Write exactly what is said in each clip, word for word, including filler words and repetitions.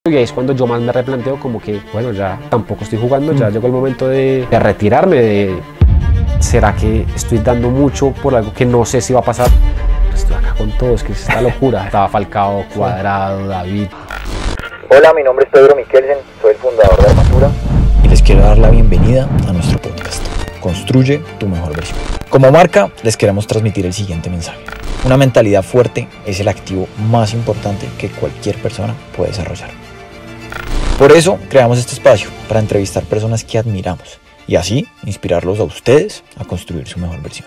Y ahí es cuando yo más me replanteo como que, bueno, ya tampoco estoy jugando, ya llegó el momento de, de retirarme, de ¿será que estoy dando mucho por algo que no sé si va a pasar? Estoy acá con todos, que es esta locura. Estaba Falcao, Cuadrado, David. Hola, mi nombre es Pedro Miquelsen, soy el fundador de Armatura. Y les quiero dar la bienvenida a nuestro podcast, Construye tu mejor versión. Como marca, les queremos transmitir el siguiente mensaje. Una mentalidad fuerte es el activo más importante que cualquier persona puede desarrollar. Por eso creamos este espacio, para entrevistar personas que admiramos y así inspirarlos a ustedes a construir su mejor versión.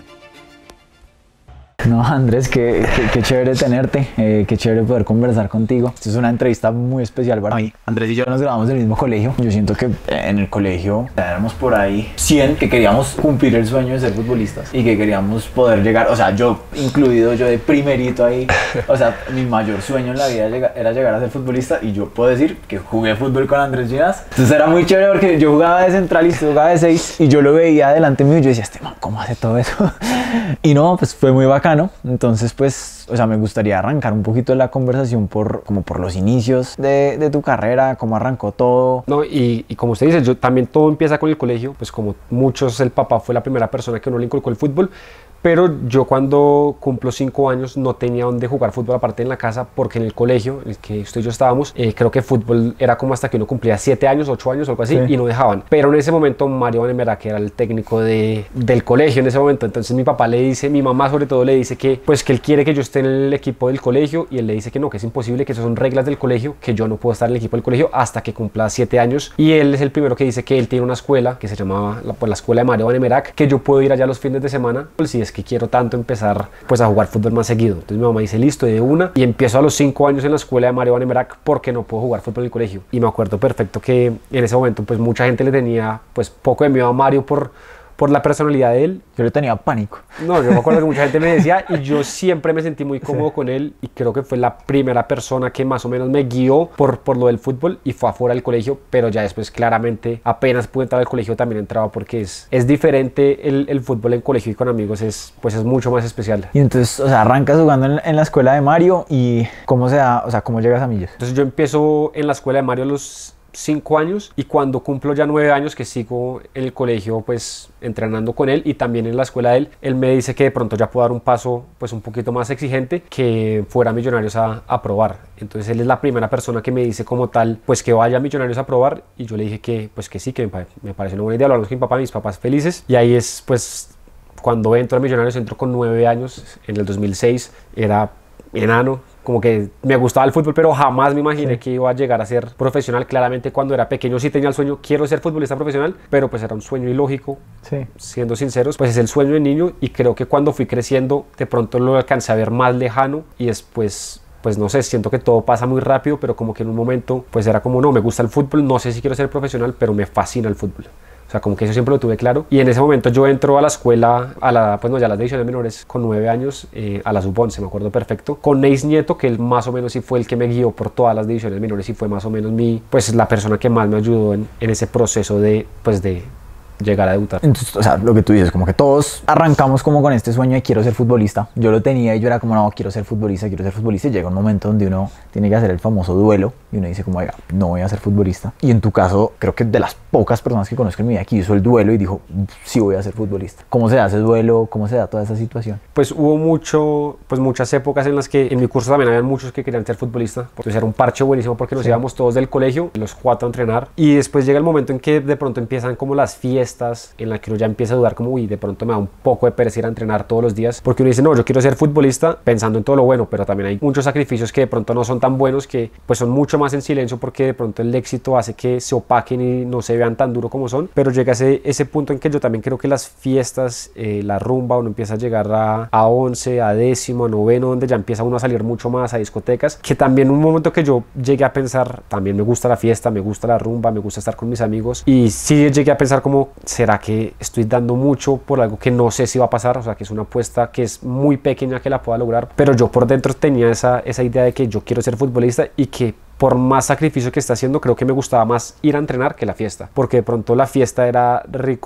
No, Andrés, qué, qué, qué chévere tenerte, eh, qué chévere poder conversar contigo. Esta es una entrevista muy especial para mí. Andrés y yo nos graduamos del mismo colegio. Yo siento que en el colegio éramos por ahí cien que queríamos cumplir el sueño de ser futbolistas y que queríamos poder llegar, o sea, yo incluido, yo de primerito ahí, o sea, mi mayor sueño en la vida era llegar a ser futbolista y yo puedo decir que jugué fútbol con Andrés Ginás. Entonces era muy chévere porque yo jugaba de central y usted jugaba de seis y yo lo veía delante mío y yo decía, este man, ¿cómo hace todo eso? Y no, pues fue muy bacano. Entonces, pues, o sea, me gustaría arrancar un poquito la conversación por, como por los inicios de, de tu carrera, cómo arrancó todo. No, y, y como usted dice, yo también todo empieza con el colegio, pues como muchos, el papá fue la primera persona que uno le inculcó el fútbol, pero yo cuando cumplo cinco años no tenía dónde jugar fútbol aparte en la casa, porque en el colegio en el que usted y yo estábamos, eh, creo que fútbol era como hasta que uno cumplía siete años, ocho años o algo así, sí. Y no dejaban. Pero en ese momento Mario Vanemera, que era el técnico de, del colegio en ese momento, entonces mi papá le dice, mi mamá sobre todo le dice que pues que él quiere que yo esté en el equipo del colegio y él le dice que no, que es imposible, que esas son reglas del colegio, que yo no puedo estar en el equipo del colegio hasta que cumpla siete años. Y él es el primero que dice que él tiene una escuela que se llamaba la, pues, la escuela de Mario Vanemera, que yo puedo ir allá los fines de semana, pues, si es que quiero tanto empezar pues a jugar fútbol más seguido. Entonces mi mamá dice listo de una y empiezo a los cinco años en la escuela de Mario Vanemera porque no puedo jugar fútbol en el colegio. Y me acuerdo perfecto que en ese momento pues mucha gente le tenía pues poco de miedo a Mario por por la personalidad de él. Yo le tenía pánico. No, yo me acuerdo que mucha gente me decía y yo siempre me sentí muy cómodo sí. con él y creo que fue la primera persona que más o menos me guió por, por lo del fútbol y fue afuera del colegio, pero ya después claramente apenas pude entrar al colegio también entraba porque es, es diferente el, el fútbol en colegio y con amigos, es, pues es mucho más especial. Y entonces, o sea, arrancas jugando en, en la escuela de Mario y ¿cómo se da, o sea, cómo llegas a Millos? Entonces yo empiezo en la escuela de Mario a los cinco años y cuando cumplo ya nueve años que sigo en el colegio pues entrenando con él y también en la escuela de él, él me dice que de pronto ya puedo dar un paso pues un poquito más exigente, que fuera a Millonarios a, a probar. Entonces él es la primera persona que me dice como tal pues que vaya a Millonarios a probar y yo le dije que pues que sí, que me, me parece una buena idea, hablamos con mi papá, mis papás felices y ahí es pues cuando entro a Millonarios, entro con nueve años, en el dos mil seis era enano, como que me gustaba el fútbol, pero jamás me imaginé sí. que iba a llegar a ser profesional. Claramente cuando era pequeño sí tenía el sueño, quiero ser futbolista profesional, pero pues era un sueño ilógico, sí. siendo sinceros, pues es el sueño de niño y creo que cuando fui creciendo de pronto lo alcancé a ver más lejano y después pues no sé, siento que todo pasa muy rápido, pero como que en un momento pues era como no, me gusta el fútbol, no sé si quiero ser profesional, pero me fascina el fútbol. O sea, como que eso siempre lo tuve claro. Y en ese momento yo entro a la escuela, a la, pues no, ya a las divisiones menores, con nueve años, eh, a la sub once, me acuerdo perfecto, con Neis Nieto, que él más o menos sí fue el que me guió por todas las divisiones menores y fue más o menos mi, pues la persona que más me ayudó en, en ese proceso de, pues de llegar a debutar. Entonces, o sea, lo que tú dices, como que todos arrancamos como con este sueño de quiero ser futbolista. Yo lo tenía y yo era como, no, quiero ser futbolista, quiero ser futbolista. Y llega un momento donde uno tiene que hacer el famoso duelo y uno dice como, oiga, no voy a ser futbolista. Y en tu caso, creo que de las pocas personas que conozco en mi vida que hizo el duelo y dijo, sí voy a ser futbolista. ¿Cómo se da ese duelo? ¿Cómo se da toda esa situación? Pues hubo mucho, pues muchas épocas en las que en mi curso también había muchos que querían ser futbolistas. Entonces era un parche buenísimo porque nos sí. íbamos todos del colegio, los cuatro a entrenar. Y después llega el momento en que de pronto empiezan como las fiestas en las que uno ya empieza a dudar como, uy, de pronto me da un poco de pereza ir a entrenar todos los días, porque uno dice, no, yo quiero ser futbolista pensando en todo lo bueno, pero también hay muchos sacrificios que de pronto no son tan buenos, que pues son mucho más en silencio, porque de pronto el éxito hace que se opaquen y no se vean tan duro como son, pero llega ese, ese punto en que yo también creo que las fiestas, eh, la rumba, uno empieza a llegar a, a once, a décimo, a noveno, donde ya empieza uno a salir mucho más a discotecas, que también un momento que yo llegué a pensar, también me gusta la fiesta, me gusta la rumba, me gusta estar con mis amigos, y sí llegué a pensar como, ¿será que estoy dando mucho por algo que no sé si va a pasar? O sea, que es una apuesta que es muy pequeña que la pueda lograr, pero yo por dentro tenía esa, esa idea de que yo quiero ser futbolista y que por más sacrificio que está haciendo, creo que me gustaba más ir a entrenar que la fiesta, porque de pronto la fiesta era rico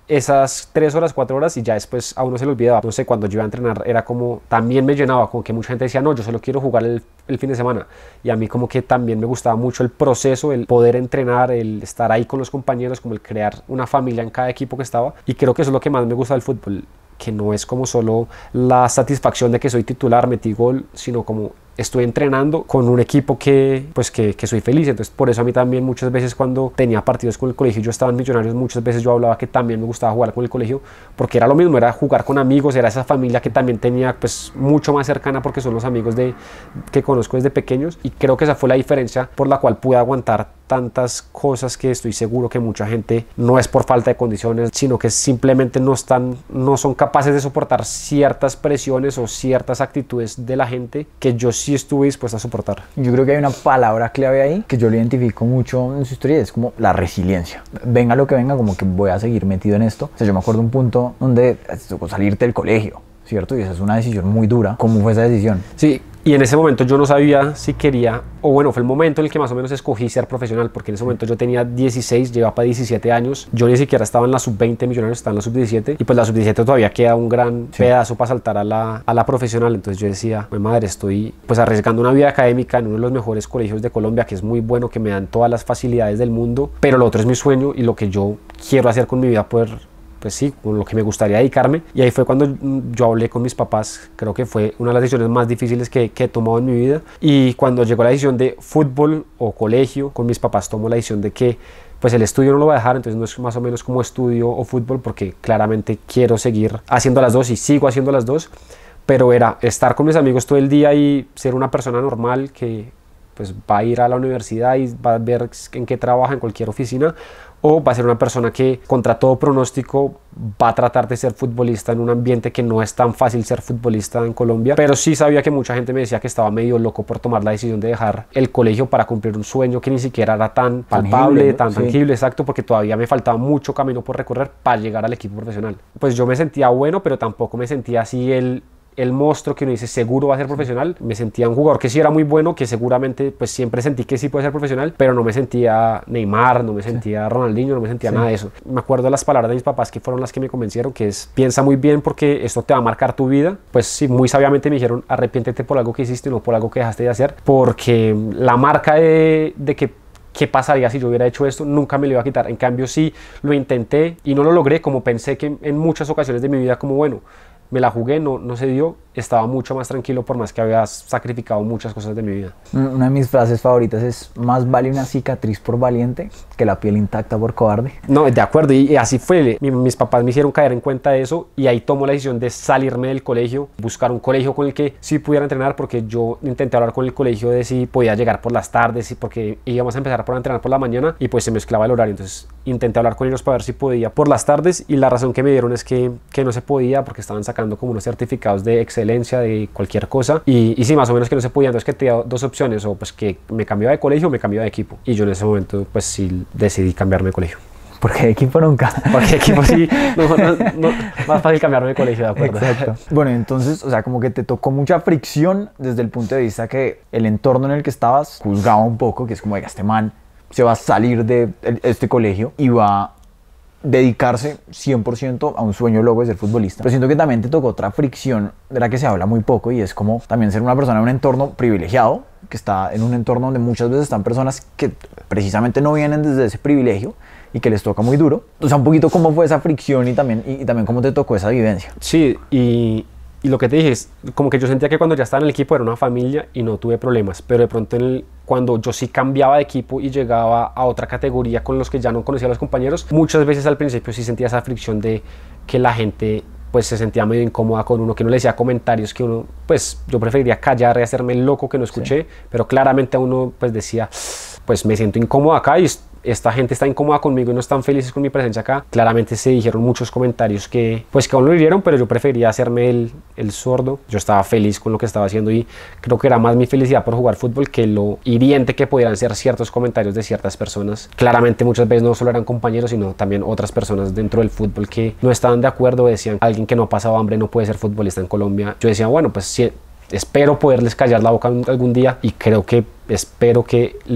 esas tres horas, cuatro horas y ya después a uno se le olvidaba. No sé, cuando yo iba a entrenar era como, también me llenaba, como que mucha gente decía, no, yo solo quiero jugar el, el fin de semana. Y a mí como que también me gustaba mucho el proceso, el poder entrenar, el estar ahí con los compañeros, como el crear una familia en cada equipo que estaba. Y creo que eso es lo que más me gusta del fútbol, que no es como solo la satisfacción de que soy titular, metí gol, sino como estoy entrenando con un equipo que, pues que, que soy feliz. Entonces por eso a mí también muchas veces cuando tenía partidos con el colegio, yo estaba en Millonarios, muchas veces yo hablaba que también me gustaba jugar con el colegio, porque era lo mismo, era jugar con amigos, era esa familia que también tenía pues mucho más cercana, porque son los amigos de, que conozco desde pequeños, y creo que esa fue la diferencia por la cual pude aguantar tantas cosas que estoy seguro que mucha gente no es por falta de condiciones, sino que simplemente no están, no son capaces de soportar ciertas presiones o ciertas actitudes de la gente que yo sí estuve dispuesto a soportar. Yo creo que hay una palabra clave ahí que yo lo identifico mucho en su historia, es como la resiliencia. Venga lo que venga, como que voy a seguir metido en esto. O sea, yo me acuerdo un punto donde te tocó salirte del colegio, ¿cierto? Y esa es una decisión muy dura. ¿Cómo fue esa decisión? Sí, y en ese momento yo no sabía si quería, o bueno, fue el momento en el que más o menos escogí ser profesional, porque en ese momento yo tenía dieciséis, llegaba para diecisiete años, yo ni siquiera estaba en la sub veinte Millonarios, estaba en la sub diecisiete, y pues la sub diecisiete todavía queda un gran sí. pedazo para saltar a la, a la profesional. Entonces yo decía, mi madre, estoy pues arriesgando una vida académica en uno de los mejores colegios de Colombia, que es muy bueno, que me dan todas las facilidades del mundo, pero lo otro es mi sueño y lo que yo quiero hacer con mi vida, poder, pues sí, con lo que me gustaría dedicarme. Y ahí fue cuando yo hablé con mis papás. Creo que fue una de las decisiones más difíciles que, que he tomado en mi vida, y cuando llegó la decisión de fútbol o colegio, con mis papás tomo la decisión de que pues el estudio no lo voy a dejar, entonces no es más o menos como estudio o fútbol, porque claramente quiero seguir haciendo las dos y sigo haciendo las dos, pero era estar con mis amigos todo el día y ser una persona normal que pues va a ir a la universidad y va a ver en qué trabaja en cualquier oficina, o va a ser una persona que contra todo pronóstico va a tratar de ser futbolista en un ambiente que no es tan fácil ser futbolista en Colombia. Pero sí sabía que mucha gente me decía que estaba medio loco por tomar la decisión de dejar el colegio para cumplir un sueño que ni siquiera era tan palpable, tangible, ¿no? tan sí. tangible, exacto, porque todavía me faltaba mucho camino por recorrer para llegar al equipo profesional. Pues yo me sentía bueno, pero tampoco me sentía así el el monstruo que uno dice seguro va a ser profesional. Me sentía un jugador que sí era muy bueno, que seguramente pues siempre sentí que sí puede ser profesional, pero no me sentía Neymar, no me sentía sí. Ronaldinho, no me sentía sí. nada de eso. Me acuerdo de las palabras de mis papás que fueron las que me convencieron, que es piensa muy bien porque esto te va a marcar tu vida. Pues sí, muy sabiamente me dijeron arrepiéntete por algo que hiciste, no por algo que dejaste de hacer, porque la marca de, de que ¿qué pasaría si yo hubiera hecho esto? Nunca me lo iba a quitar. En cambio sí lo intenté y no lo logré, como pensé que en muchas ocasiones de mi vida, como bueno, me la jugué, no, no se dio, estaba mucho más tranquilo por más que había sacrificado muchas cosas de mi vida. Una de mis frases favoritas es: más vale una cicatriz por valiente que la piel intacta por cobarde. No, de acuerdo, y así fue. Mi, mis papás me hicieron caer en cuenta de eso, y ahí tomo la decisión de salirme del colegio, buscar un colegio con el que sí pudiera entrenar, porque yo intenté hablar con el colegio de si podía llegar por las tardes, porque íbamos a empezar por entrenar por la mañana y pues se mezclaba el horario. Entonces intenté hablar con ellos para ver si podía por las tardes, y la razón que me dieron es que, que no se podía porque estaban sacando como unos certificados de excelencia de cualquier cosa, y, y sí, más o menos que no se podía. Entonces que tenía dos opciones, o pues que me cambiaba de colegio o me cambiaba de equipo, y yo en ese momento pues sí decidí cambiarme de colegio. ¿Por qué de equipo nunca? Porque equipo sí, no, no, no, más fácil cambiarme de colegio, de acuerdo. Exacto. Bueno, entonces, o sea, como que te tocó mucha fricción desde el punto de vista que el entorno en el que estabas juzgaba un poco, que es como, este man se va a salir de este colegio y va a dedicarse cien por ciento a un sueño loco de ser futbolista. Pero siento que también te tocó otra fricción de la que se habla muy poco, y es como también ser una persona en un entorno privilegiado, que está en un entorno donde muchas veces están personas que precisamente no vienen desde ese privilegio y que les toca muy duro. O sea, un poquito cómo fue esa fricción y también, y, y también cómo te tocó esa vivencia. Sí, y... Y lo que te dije es como que yo sentía que cuando ya estaba en el equipo era una familia y no tuve problemas, pero de pronto en el, cuando yo sí cambiaba de equipo y llegaba a otra categoría con los que ya no conocía a los compañeros, muchas veces al principio sí sentía esa fricción de que la gente pues se sentía medio incómoda con uno, que uno le decía comentarios que uno, pues yo preferiría callar y hacerme el loco que no escuché, sí. Pero claramente a uno pues decía, pues me siento incómodo acá y esta gente está incómoda conmigo y no están felices con mi presencia acá. Claramente se dijeron muchos comentarios que pues que aún lo hirieron, pero yo prefería hacerme el, el sordo. Yo estaba feliz con lo que estaba haciendo y creo que era más mi felicidad por jugar fútbol que lo hiriente que pudieran ser ciertos comentarios de ciertas personas. Claramente muchas veces no solo eran compañeros, sino también otras personas dentro del fútbol que no estaban de acuerdo, decían alguien que no ha pasado hambre no puede ser futbolista en Colombia. Yo decía, bueno, pues sí, espero poderles callar la boca algún día, y creo que espero que les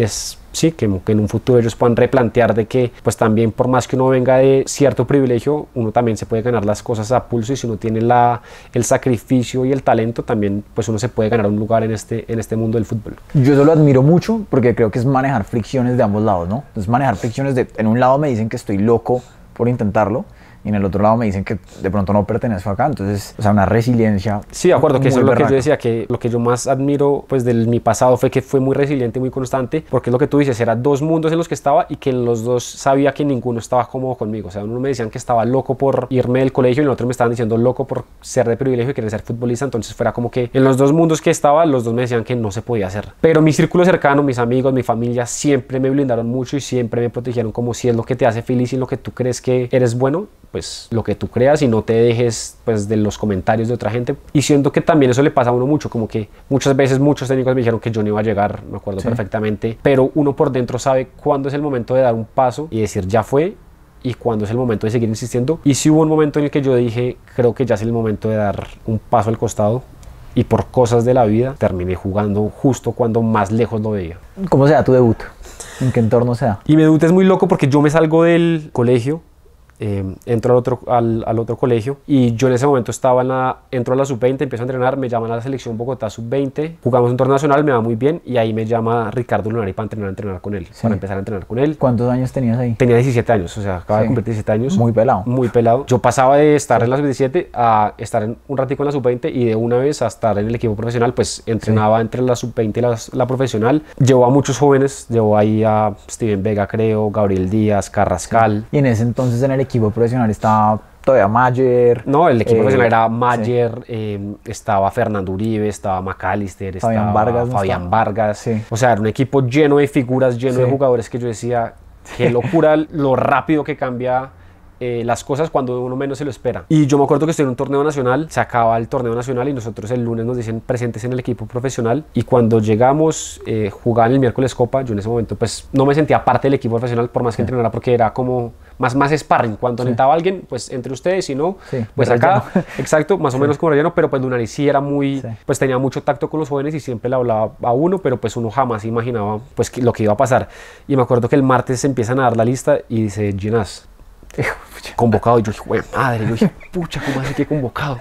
sí, que, que en un futuro ellos puedan replantear de que pues también por más que uno venga de cierto privilegio, uno también se puede ganar las cosas a pulso, y si uno tiene la, el sacrificio y el talento, también pues uno se puede ganar un lugar en este, en este mundo del fútbol. Yo eso lo admiro mucho porque creo que es manejar fricciones de ambos lados, ¿no? Es manejar fricciones de, en un lado me dicen que estoy loco por intentarlo, y en el otro lado me dicen que de pronto no pertenezco acá, entonces, o sea, una resiliencia. Sí, de acuerdo, que eso es lo berraca. que yo decía, que lo que yo más admiro pues de mi pasado fue que fue muy resiliente, muy constante, porque es lo que tú dices, eran dos mundos en los que estaba y que en los dos sabía que ninguno estaba cómodo conmigo. O sea, uno me decían que estaba loco por irme del colegio y en el otro me estaban diciendo loco por ser de privilegio y querer ser futbolista, entonces fuera como que en los dos mundos que estaba, los dos me decían que no se podía hacer. Pero mi círculo cercano, mis amigos, mi familia, siempre me blindaron mucho y siempre me protegieron, como si es lo que te hace feliz y lo que tú crees que eres bueno, pues lo que tú creas y no te dejes pues de los comentarios de otra gente. Y siento que también eso le pasa a uno mucho, como que muchas veces muchos técnicos me dijeron que yo no iba a llegar, me acuerdo sí. perfectamente, pero uno por dentro sabe cuándo es el momento de dar un paso y decir ya fue, y cuándo es el momento de seguir insistiendo. Y sí hubo un momento en el que yo dije, creo que ya es el momento de dar un paso al costado, y por cosas de la vida terminé jugando justo cuando más lejos lo veía. ¿Cómo se da tu debut? ¿En qué entorno se da? Y mi debut es muy loco porque yo me salgo del colegio, Eh, entro al otro, al, al otro colegio, y yo en ese momento estaba en la, entro a la sub veinte, empiezo a entrenar, me llaman a la selección Bogotá sub veinte, jugamos un torneo nacional, me va muy bien, y ahí me llama Ricardo Lunari para entrenar, entrenar con él, sí. para empezar a entrenar con él. ¿Cuántos años tenías ahí? Tenía diecisiete años, o sea, acaba sí. de cumplir diecisiete años. Muy pelado. Muy pelado. Yo pasaba de estar en la sub diecisiete a estar en, un ratico en la sub veinte, y de una vez a estar en el equipo profesional, pues entrenaba sí. entre la sub veinte y la, la profesional. Llevó a muchos jóvenes, llevó ahí a Steven Vega, creo, Gabriel Díaz, Carrascal. Sí. Y en ese entonces en el equipo profesional estaba todavía Mayer. No, el equipo eh, profesional era Mayer, sí. eh, estaba Fernando Uribe, estaba McAllister, Fabián estaba Vargas, Fabián no Vargas. Sí. O sea, era un equipo lleno de figuras, lleno sí. de jugadores que yo decía, qué locura lo rápido que cambia eh, las cosas cuando uno menos se lo espera. Y yo me acuerdo que estoy en un torneo nacional, se acaba el torneo nacional y nosotros el lunes nos dicen presentes en el equipo profesional, y cuando llegamos, eh, jugaban el miércoles Copa, yo en ese momento pues no me sentía parte del equipo profesional por más que sí. entrenara, porque era como más, más sparring, cuando sí. necesitaba alguien, pues entre ustedes, si no, sí, pues acá, exacto, más o sí. menos como relleno, pero pues Lunari sí era muy, sí. pues tenía mucho tacto con los jóvenes y siempre le hablaba a uno, pero pues uno jamás imaginaba pues que, lo que iba a pasar. Y me acuerdo que el martes se empiezan a dar la lista y dice Ginás, convocado, y yo dije, güey, madre, yo dije, pucha, ¿cómo así que convocado?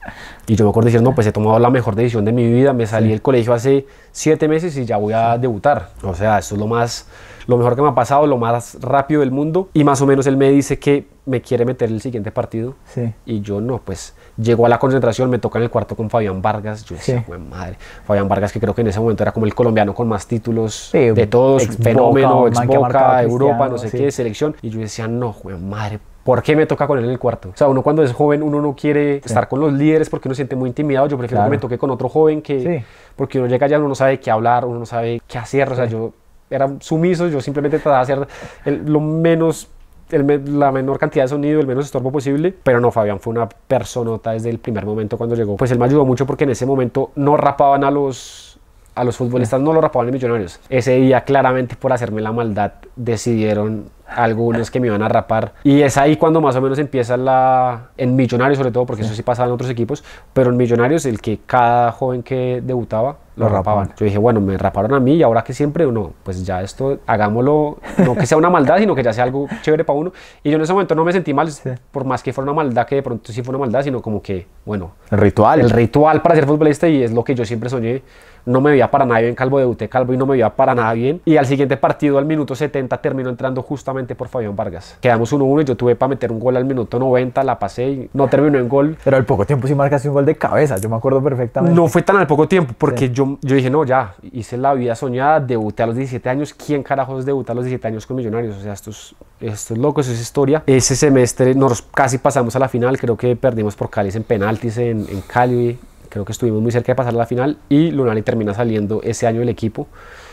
Y yo me acuerdo de decir, no, pues he tomado la mejor decisión de mi vida, me salí sí. del colegio hace siete meses y ya voy a debutar. O sea, esto es lo más, lo mejor que me ha pasado, lo más rápido del mundo. Y más o menos él me dice que me quiere meter el siguiente partido. Sí. Y yo no, pues llego a la concentración, me toca en el cuarto con Fabián Vargas. Yo decía, sí. madre, Fabián Vargas, que creo que en ese momento era como el colombiano con más títulos sí, de todos, ex fenómeno, ex Boca, Europa, no sé sí. qué, selección. Y yo decía, no, güey, madre, ¿por qué me toca con él en el cuarto? O sea, uno cuando es joven, uno no quiere sí. estar con los líderes porque uno se siente muy intimidado. Yo prefiero claro. que me toque con otro joven, que sí. porque uno llega allá, uno no sabe qué hablar, uno no sabe qué hacer. O sea, sí. yo era sumiso, yo simplemente trataba de hacer el, lo menos, el, la menor cantidad de sonido, el menos estorbo posible. Pero no, Fabián fue una personota desde el primer momento cuando llegó. Pues él me ayudó mucho porque en ese momento no rapaban a los... a los futbolistas no lo rapaban en Millonarios. Ese día claramente por hacerme la maldad decidieron algunos que me iban a rapar, y es ahí cuando más o menos empieza la... en Millonarios sobre todo, porque sí. eso sí pasaba en otros equipos, pero en Millonarios el que cada joven que debutaba lo, lo rapaban. rapaban. Yo dije, bueno, me raparon a mí y ahora que siempre uno, pues ya esto hagámoslo, no que sea una maldad, sino que ya sea algo chévere para uno. Y yo en ese momento no me sentí mal, sí. por más que fuera una maldad, que de pronto sí fue una maldad, sino como que, bueno, el ritual. El ritual para ser futbolista, y es lo que yo siempre soñé. No me veía para nada bien calvo, debuté calvo y no me veía para nada bien. Y al siguiente partido, al minuto setenta, terminó entrando justamente por Fabián Vargas. Quedamos uno uno y yo tuve para meter un gol al minuto noventa, la pasé y no terminó en gol. Pero al poco tiempo sí marcaste un gol de cabeza, yo me acuerdo perfectamente. No fue tan al poco tiempo, porque sí. yo, yo dije, no, ya, hice la vida soñada, debuté a los diecisiete años. ¿Quién carajos debuta a los diecisiete años con Millonarios? O sea, esto es, esto es loco, eso es historia. Ese semestre nos casi pasamos a la final, creo que perdimos por Cali en penaltis en, en Cali. Creo que estuvimos muy cerca de pasar a la final y Lunari termina saliendo ese año del equipo.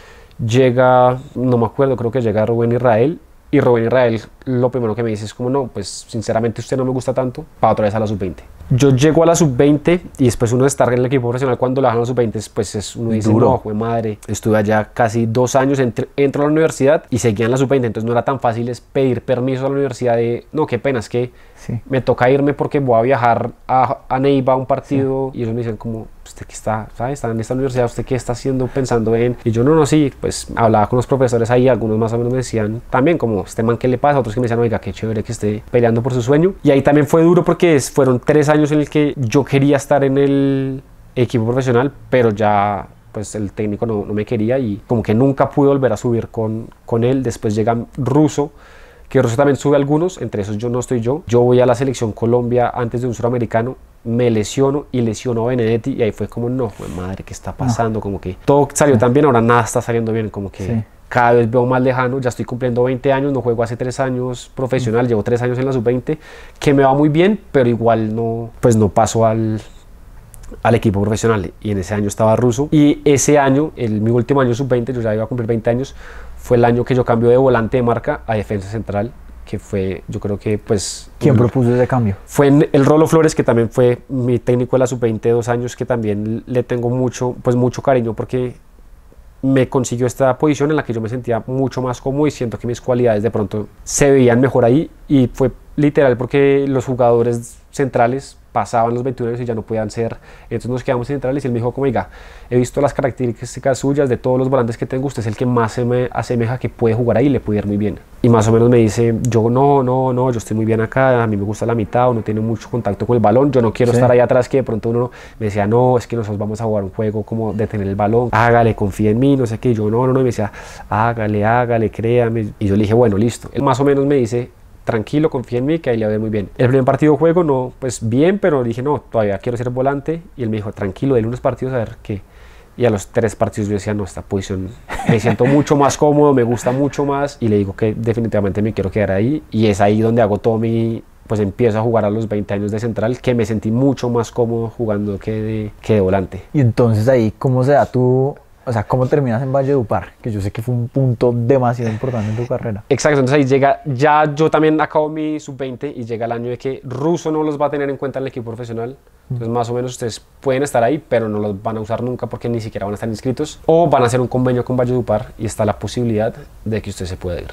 Llega, no me acuerdo, creo que llega Rubén Israel, y Rubén Israel lo primero que me dice es como, no, pues sinceramente usted no me gusta tanto, para otra vez a la sub veinte. Yo llego a la sub veinte y después uno de estar en el equipo profesional cuando la bajan a la sub veinte, pues es, uno dice, Duro. no, jue madre, estuve allá casi dos años, entr entro a la universidad y seguía en la sub veinte, entonces no era tan fácil es pedir permiso a la universidad de, no, qué pena, es que Sí. me toca irme porque voy a viajar a, a Neiva a un partido, sí. Y ellos me dicen como, usted que está, ¿sabes? Está en esta universidad, ¿usted qué está haciendo pensando en? Y yo, no, no, sí, pues hablaba con los profesores ahí, algunos más o menos me decían también como, este man, ¿qué le pasa? Otros que me decían, oiga, qué chévere que esté peleando por su sueño. Y ahí también fue duro porque fueron tres años en el que yo quería estar en el equipo profesional, pero ya pues el técnico no, no me quería y como que nunca pude volver a subir con, con él. Después llega Russo, que Russo también sube algunos, entre esos yo no estoy yo. Yo voy a la selección Colombia antes de un suramericano, me lesiono y lesiono a Benedetti y ahí fue como, no, fue madre, ¿qué está pasando? No. Como que todo salió tan bien, ahora nada está saliendo bien, como que sí. Cada vez veo más lejano, ya estoy cumpliendo veinte años, no juego hace tres años profesional, mm. llevo tres años en la sub veinte, que me va muy bien, pero igual no, pues no paso al... al equipo profesional y en ese año estaba Russo y ese año, el, mi último año sub veinte, yo ya iba a cumplir veinte años, fue el año que yo cambio de volante de marca a defensa central, que fue, yo creo que pues... ¿Quién un, propuso ese cambio? Fue en el Rolo Flores, que también fue mi técnico de la sub veinte de dos años, que también le tengo mucho, pues mucho cariño porque me consiguió esta posición en la que yo me sentía mucho más cómodo y siento que mis cualidades de pronto se veían mejor ahí y fue literal porque los jugadores centrales pasaban los veintiún años y ya no podían ser, entonces nos quedamos centrales y él me dijo como, oiga, he visto las características suyas de todos los volantes que tengo, usted es el que más se me asemeja que puede jugar ahí y le puede ir muy bien. Y más o menos me dice, yo no, no, no, yo estoy muy bien acá, a mí me gusta la mitad, uno tiene mucho contacto con el balón, yo no quiero sí. estar ahí atrás que de pronto uno me decía, no, es que nosotros vamos a jugar un juego como de tener el balón, hágale, confía en mí, no sé qué, y yo no, no, no, y me decía, hágale, hágale, créame, y yo le dije, bueno, listo. Él más o menos me dice, tranquilo, confía en mí, que ahí le va muy bien. El primer partido juego, no, pues bien, pero dije, no, todavía quiero ser volante, y él me dijo, tranquilo, dele unos partidos a ver qué. Y a los tres partidos yo decía, no, esta posición me siento mucho más cómodo, me gusta mucho más, y le digo que definitivamente me quiero quedar ahí, y es ahí donde hago todo mi, pues empiezo a jugar a los veinte años de central, que me sentí mucho más cómodo jugando que de, que de volante. Y entonces ahí, ¿cómo se da tu... O sea, ¿cómo terminas en Valledupar? Que yo sé que fue un punto demasiado importante en tu carrera. Exacto, entonces ahí llega, ya yo también acabo mi sub veinte y llega el año de que Russo no los va a tener en cuenta en el equipo profesional. Entonces más o menos ustedes pueden estar ahí, pero no los van a usar nunca porque ni siquiera van a estar inscritos. O van a hacer un convenio con Valledupar y está la posibilidad de que usted se pueda ir.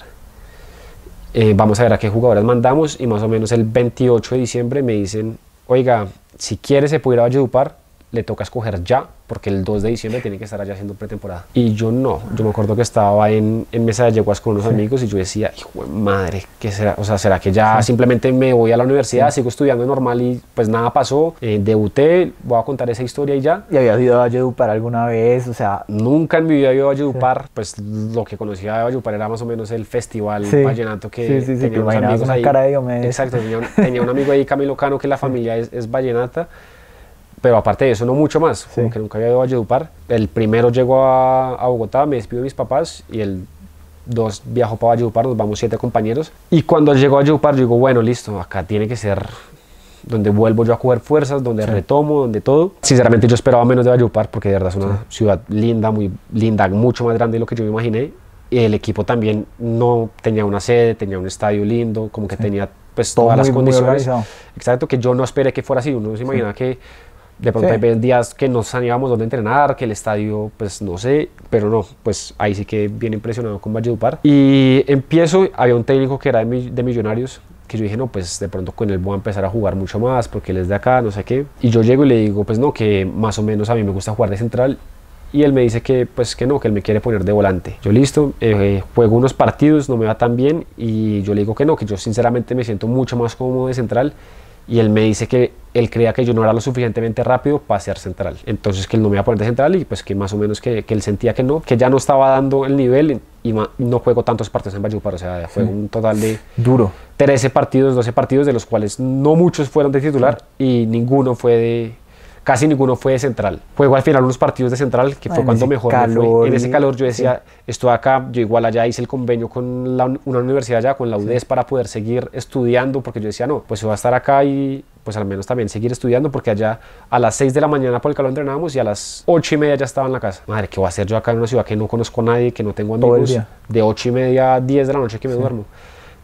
Eh, vamos a ver a qué jugadores mandamos y más o menos el veintiocho de diciembre me dicen, oiga, si quiere se puede ir a Valledupar, le toca escoger ya, porque el dos de diciembre tiene que estar allá haciendo pretemporada. Y yo no, yo me acuerdo que estaba en, en mesa de yeguas con unos sí. amigos y yo decía, hijo de madre, ¿qué será? O sea, ¿será que ya sí. simplemente me voy a la universidad, sí. sigo estudiando normal y pues nada pasó? Eh, debuté, voy a contar esa historia y ya. ¿Y habías ido a Valledupar alguna vez? O sea... Nunca en mi vida he ido a Valledupar, sí. pues lo que conocía de Valledupar era más o menos el festival sí. vallenato que sí, sí, sí, tenía unos amigos una ahí. Cara de Diomedes. Exacto, tenía un, tenía un amigo ahí, Camilo Cano, que la familia es, es vallenata. Pero aparte de eso, no mucho más, sí. como que nunca había ido a Valledupar. El primero llegó a, a Bogotá, me despido de mis papás y el dos viajó para Valledupar, nos vamos siete compañeros. Y cuando llegó a Valledupar, yo digo, bueno, listo, acá tiene que ser donde vuelvo yo a coger fuerzas, donde sí. retomo, donde todo. Sinceramente yo esperaba menos de Valledupar porque de verdad es una sí. ciudad linda, muy linda, mucho más grande de lo que yo me imaginé. Y el equipo también no tenía una sede, tenía un estadio lindo, como que sí. tenía pues todo todas muy, las condiciones. Exacto, que yo no esperé que fuera así, uno se imagina sí. que de pronto sí. hay días que no sabíamos dónde entrenar, que el estadio, pues no sé, pero no, pues ahí sí que bien impresionado con Valledupar. Y empiezo, había un técnico que era de, de Millonarios, que yo dije, no, pues de pronto con él voy a empezar a jugar mucho más, porque él es de acá, no sé qué. Y yo llego y le digo, pues no, que más o menos a mí me gusta jugar de central. Y él me dice que, pues que no, que él me quiere poner de volante. Yo listo, eh, juego unos partidos, no me va tan bien, y yo le digo que no, que yo sinceramente me siento mucho más cómodo de central. Y él me dice que él creía que yo no era lo suficientemente rápido para ser central. Entonces que él no me iba a poner de central y pues que más o menos que, que él sentía que no, que ya no estaba dando el nivel y ma, no juego tantos partidos en Valledupar. O sea, fue sí. un total de duro. trece partidos, doce partidos, de los cuales no muchos fueron de titular sí. y ninguno fue de... Casi ninguno fue de central. Juego al final unos partidos de central, que fue en cuando mejor me fue. En ese calor yo decía, sí. estoy acá, yo igual allá hice el convenio con la, una universidad allá, con la U D E S, sí. para poder seguir estudiando, porque yo decía, no, pues voy a estar acá y pues al menos también seguir estudiando, porque allá a las seis de la mañana por el calor entrenábamos y a las ocho y media ya estaba en la casa. Madre, ¿qué voy a hacer yo acá en una ciudad que no conozco a nadie, que no tengo amigos? De ocho y media a diez de la noche que me sí. duermo.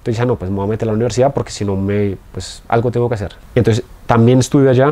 Entonces dije, no, pues me voy a meter a la universidad porque si no, me, pues algo tengo que hacer. Y entonces también estudio allá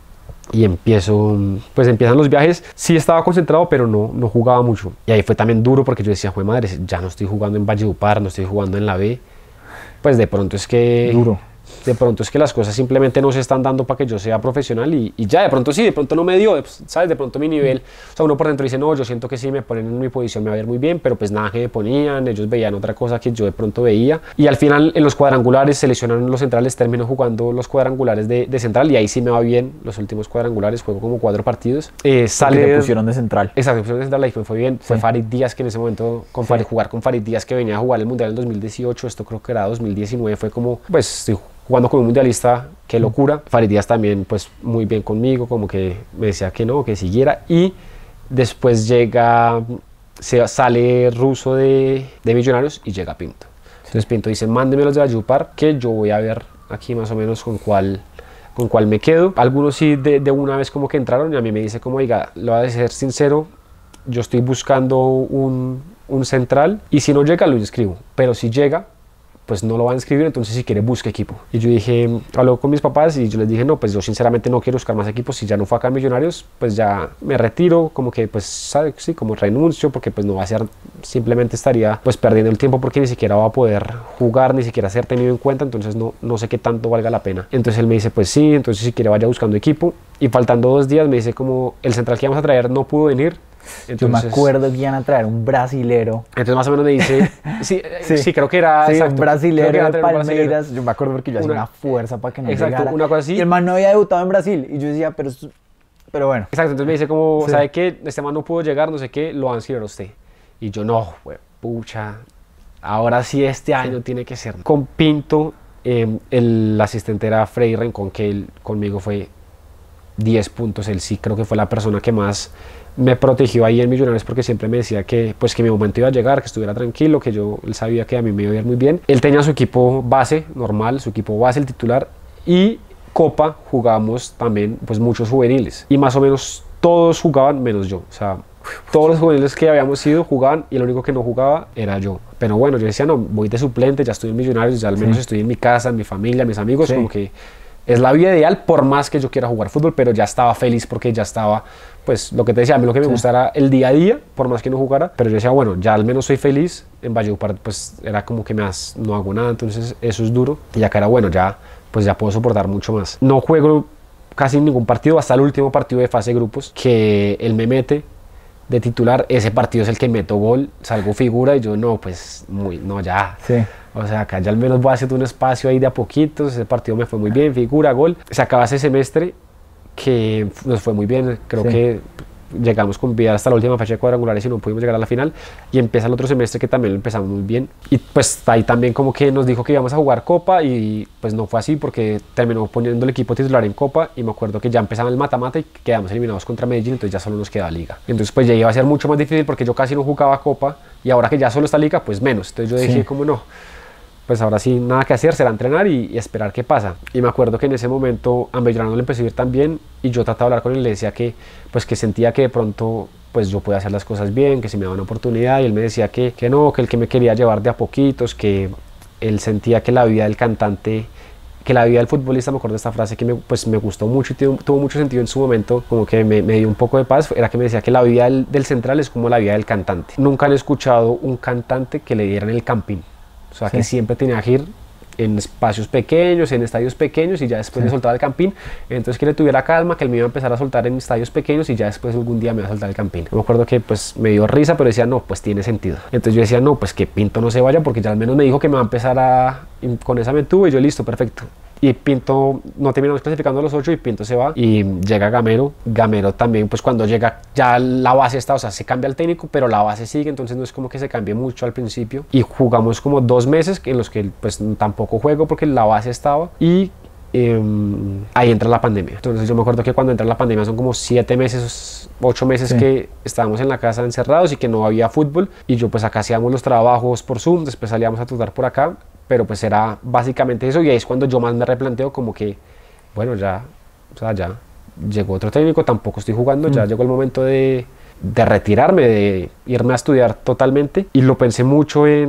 y empiezo, pues empiezan los viajes. Sí estaba concentrado, pero no, no jugaba mucho. Y ahí fue también duro porque yo decía, jue madre, ya no estoy jugando en Valledupar, no estoy jugando en la B. Pues de pronto es que... Duro. De pronto es que las cosas simplemente no se están dando para que yo sea profesional y, y ya, de pronto sí, de pronto no me dio, ¿sabes? De pronto mi nivel, o sea, uno por dentro dice, no, yo siento que sí me ponen en mi posición me va a ir muy bien, pero pues nada que me ponían, ellos veían otra cosa que yo de pronto veía. Y al final en los cuadrangulares seleccionan los centrales, termino jugando los cuadrangulares de, de central y ahí sí me va bien, los últimos cuadrangulares, juego como cuatro partidos. Eh, sale... Te pusieron de central. Exacto, me pusieron de central, ahí me fue bien. Sí. Fue Farid Díaz que en ese momento, con Sí. Farid, jugar con Farid Díaz que venía a jugar el Mundial en dos mil dieciocho, esto creo que era dos mil diecinueve, fue como, pues estoy jugando con un mundialista, qué locura. Farid Díaz también, pues muy bien conmigo, como que me decía que no, que siguiera. Y después llega, se sale Russo de, de Millonarios y llega Pinto. Entonces Pinto dice, mándeme los de Valledupar, que yo voy a ver aquí más o menos con cuál, con cuál me quedo. Algunos sí de, de una vez como que entraron y a mí me dice como, oiga, lo voy a ser sincero, yo estoy buscando un, un central y si no llega lo inscribo, pero si llega, pues no lo van a inscribir, entonces si quiere busque equipo. Y yo dije, habló con mis papás y yo les dije, no, pues yo sinceramente no quiero buscar más equipos, si ya no fue acá en Millonarios, pues ya me retiro, como que pues, ¿sabe? Sí, como renuncio, porque pues no va a ser, simplemente estaría pues perdiendo el tiempo porque ni siquiera va a poder jugar, ni siquiera ser tenido en cuenta, entonces no, no sé qué tanto valga la pena. Entonces él me dice, pues sí, entonces si quiere vaya buscando equipo, y faltando dos días me dice como, el central que íbamos a traer no pudo venir. Entonces, yo me acuerdo que iban a traer un brasilero. Entonces más o menos me dice, sí, sí. sí creo que era sí, exacto, un brasilero de Palmeiras. Brasilero. Yo me acuerdo porque yo hacía una, una fuerza para que no exacto, llegara. Una cosa así. Y el man no había debutado en Brasil. Y yo decía, pero, pero bueno. Exacto, entonces me dice como, sí. ¿sabe qué? Este man no pudo llegar, no sé qué, lo van a inscribir a usted. Y yo, no, wey, pucha, ahora sí este año sí. tiene que ser. Con Pinto, eh, el asistente era Freddy Rincón, que él conmigo fue diez puntos. Él sí creo que fue la persona que más me protegió ahí en Millonarios porque siempre me decía que, pues, que mi momento iba a llegar, que estuviera tranquilo, que yo, él sabía que a mí me iba a ir muy bien. Él tenía su equipo base normal, su equipo base, el titular, y Copa jugábamos también pues muchos juveniles y más o menos todos jugaban menos yo, o sea, todos los juveniles que habíamos ido jugaban y el único que no jugaba era yo. Pero bueno, yo decía, no, voy de suplente, ya estoy en Millonarios, ya al menos sí. estoy en mi casa, en mi familia, mis amigos, sí. como que es la vida ideal, por más que yo quiera jugar fútbol, pero ya estaba feliz porque ya estaba, pues lo que te decía, a mí lo que me sí. gustaba era el día a día, por más que no jugara, pero yo decía, bueno, ya al menos soy feliz. En Valledupar pues era como que me has, no hago nada, entonces eso es duro, y acá era bueno, ya pues ya puedo soportar mucho más. No juego casi ningún partido, hasta el último partido de fase de grupos, que él me mete de titular, ese partido es el que meto gol, salgo figura y yo no, pues muy, no ya. Sí. O sea, acá ya al menos voy a hacer un espacio ahí de a poquitos, ese partido me fue muy bien, figura, gol. Se acaba ese semestre que nos fue muy bien, creo sí. que llegamos con vida hasta la última fecha de cuadrangulares y no pudimos llegar a la final, y empieza el otro semestre que también lo empezamos muy bien, y pues ahí también como que nos dijo que íbamos a jugar Copa y pues no fue así porque terminó poniendo el equipo titular en Copa y me acuerdo que ya empezaba el mata-mata y quedamos eliminados contra Medellín, entonces ya solo nos quedaba Liga, entonces pues ya iba a ser mucho más difícil porque yo casi no jugaba Copa y ahora que ya solo está Liga pues menos, entonces yo dije sí. como no, pues ahora sí nada que hacer, será entrenar y, y esperar qué pasa. Y me acuerdo que en ese momento a Belgrano le empezó a ir tan bien y yo trataba de hablar con él y le decía que pues que sentía que de pronto pues yo podía hacer las cosas bien, que si me daba una oportunidad, y él me decía que, que no, que él que me quería llevar de a poquitos, que él sentía que la vida del cantante, que la vida del futbolista, me acuerdo de esta frase que me, pues me gustó mucho y tuvo, tuvo mucho sentido en su momento, como que me, me dio un poco de paz, era que me decía que la vida del, del central es como la vida del cantante. Nunca han escuchado un cantante que le dieran el camping. O sea, sí. que siempre tenía que ir en espacios pequeños, en estadios pequeños y ya después sí. le soltaba el campín. Entonces que le tuviera calma, que él me iba a empezar a soltar en estadios pequeños y ya después algún día me iba a soltar el campín. Me acuerdo que pues me dio risa, pero decía, no, pues tiene sentido. Entonces yo decía, no, pues que Pinto no se vaya porque ya al menos me dijo que me va a empezar a... con esa me tuvo y yo listo, perfecto. Y Pinto, no terminamos clasificando a los ocho y Pinto se va y llega Gamero. Gamero también, pues cuando llega ya la base está, o sea, se cambia el técnico, pero la base sigue, entonces no es como que se cambie mucho al principio. Y jugamos como dos meses en los que pues tampoco juego porque la base estaba y eh, ahí entra la pandemia. Entonces yo me acuerdo que cuando entra la pandemia son como siete meses, ocho meses sí. que estábamos en la casa encerrados y que no había fútbol. Y yo pues acá hacíamos los trabajos por Zoom, después salíamos a tutar por acá. Pero pues era básicamente eso, y ahí es cuando yo más me replanteo como que, bueno, ya, o sea, ya llegó otro técnico, tampoco estoy jugando, mm. ya llegó el momento de, de retirarme, de irme a estudiar totalmente, y lo pensé mucho en,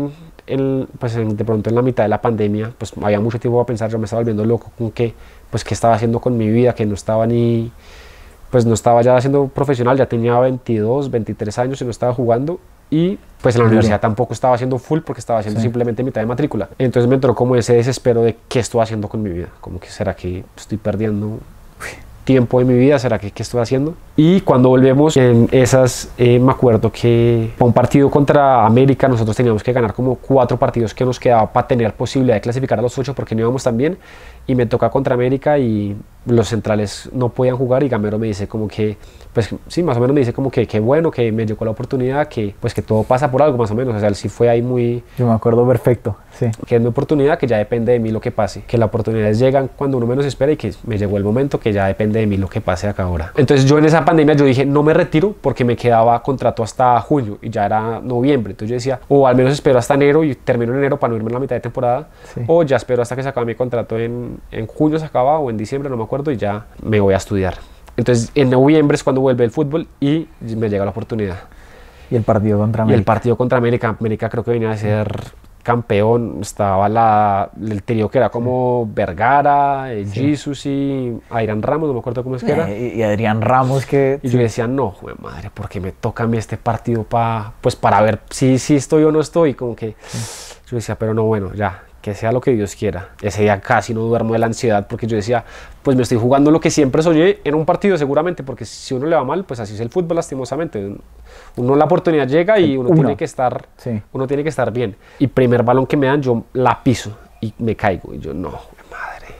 el, pues en, de pronto en la mitad de la pandemia, pues había mucho tiempo para pensar, yo me estaba volviendo loco con que, pues qué estaba haciendo con mi vida, que no estaba ni, pues no estaba ya siendo profesional, ya tenía veintidós, veintitrés años y no estaba jugando. Y pues en la universidad tampoco estaba haciendo full porque estaba haciendo sí. simplemente mitad de matrícula. Entonces me entró como ese desespero de qué estoy haciendo con mi vida, como que será que estoy perdiendo tiempo de mi vida, será que qué estoy haciendo. Y cuando volvemos en esas, eh, me acuerdo que para un partido contra América nosotros teníamos que ganar como cuatro partidos que nos quedaba para tener posibilidad de clasificar a los ocho porque no íbamos tan bien, y me toca contra América y los centrales no podían jugar y Gamero me dice como que, pues sí, más o menos me dice como que qué bueno, que me llegó la oportunidad, que pues que todo pasa por algo más o menos, o sea, él sí fue ahí muy... Yo me acuerdo perfecto, sí. Que es mi oportunidad, que ya depende de mí lo que pase, que las oportunidades llegan cuando uno menos espera y que me llegó el momento que ya depende de mí lo que pase acá ahora. Entonces yo en esa pandemia yo dije, no me retiro porque me quedaba contrato hasta junio y ya era noviembre, entonces yo decía, o al menos espero hasta enero y termino en enero para no irme en la mitad de temporada, sí. o ya espero hasta que se acabe mi contrato en, en junio se acaba o en diciembre, no me acuerdo, y ya me voy a estudiar. Entonces en noviembre es cuando vuelve el fútbol y me llega la oportunidad. Y el partido contra América. Y el partido contra América, América creo que venía a ser campeón, estaba la, el trío que era como Vergara, eh, sí. Jesus y Adrián Ramos, no me acuerdo cómo es que eh, era. Y Adrián Ramos que... Y yo decía, no, joder, madre, ¿por qué me toca a mí este partido pa, pues para ver si, si estoy o no estoy? Como que sí. Yo decía, pero no, bueno, ya, que sea lo que Dios quiera. Ese día casi no duermo de la ansiedad porque yo decía, pues me estoy jugando lo que siempre soñé en un partido seguramente, porque si uno le va mal, pues así es el fútbol lastimosamente. Uno la oportunidad llega y uno, uno. tiene que estar, sí. uno tiene que estar bien. Y primer balón que me dan, yo la piso y me caigo. Y yo, no, madre.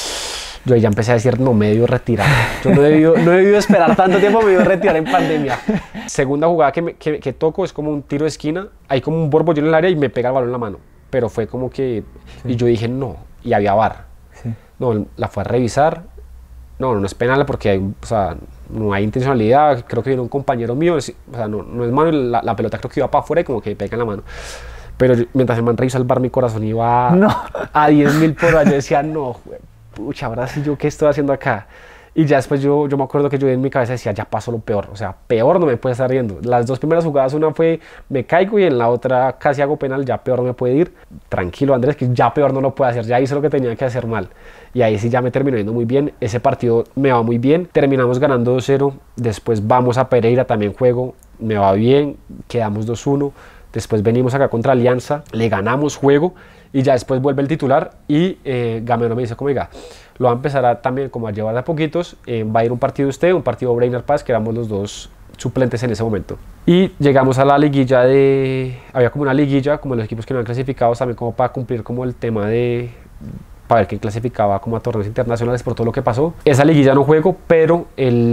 Yo ya empecé a decir, no, me debió retirar. Yo no he debido, no he debido esperar tanto tiempo, me debió retirar en pandemia. Segunda jugada que, me, que, que toco es como un tiro de esquina, hay como un borbollón en el área y me pega el balón en la mano. Pero fue como que, sí. y yo dije no, y había V A R. Sí. No, la fue a revisar, no, no es penal porque hay, o sea, no hay intencionalidad, creo que viene un compañero mío, o sea, no, no es mano, la, la pelota creo que iba para afuera y como que pega en la mano. Pero yo, mientras el man revisó el V A R, mi corazón iba no. a diez mil por hora, yo decía, no, pucha, ahora sí yo qué estoy haciendo acá. Y ya después yo, yo me acuerdo que yo en mi cabeza decía, ya pasó lo peor, o sea, peor no me puede estar riendo. Las dos primeras jugadas, una fue me caigo y en la otra casi hago penal, ya peor no me puede ir. Tranquilo Andrés, que ya peor no lo puede hacer, ya hice lo que tenía que hacer mal. Y ahí sí ya me terminó yendo muy bien, ese partido me va muy bien, terminamos ganando dos cero, después vamos a Pereira, también juego, me va bien, quedamos dos uno, después venimos acá contra Alianza, le ganamos juego y ya después vuelve el titular y eh, Gamero me dice como diga, lo va a empezar a, también como a llevar de a poquitos, eh, va a ir un partido usted, un partido Brainer Paz, que éramos los dos suplentes en ese momento. Y llegamos a la liguilla de, había como una liguilla, como los equipos que no han clasificado, también como para cumplir como el tema de, para ver quién clasificaba como a torneos internacionales por todo lo que pasó. Esa liguilla no juego, pero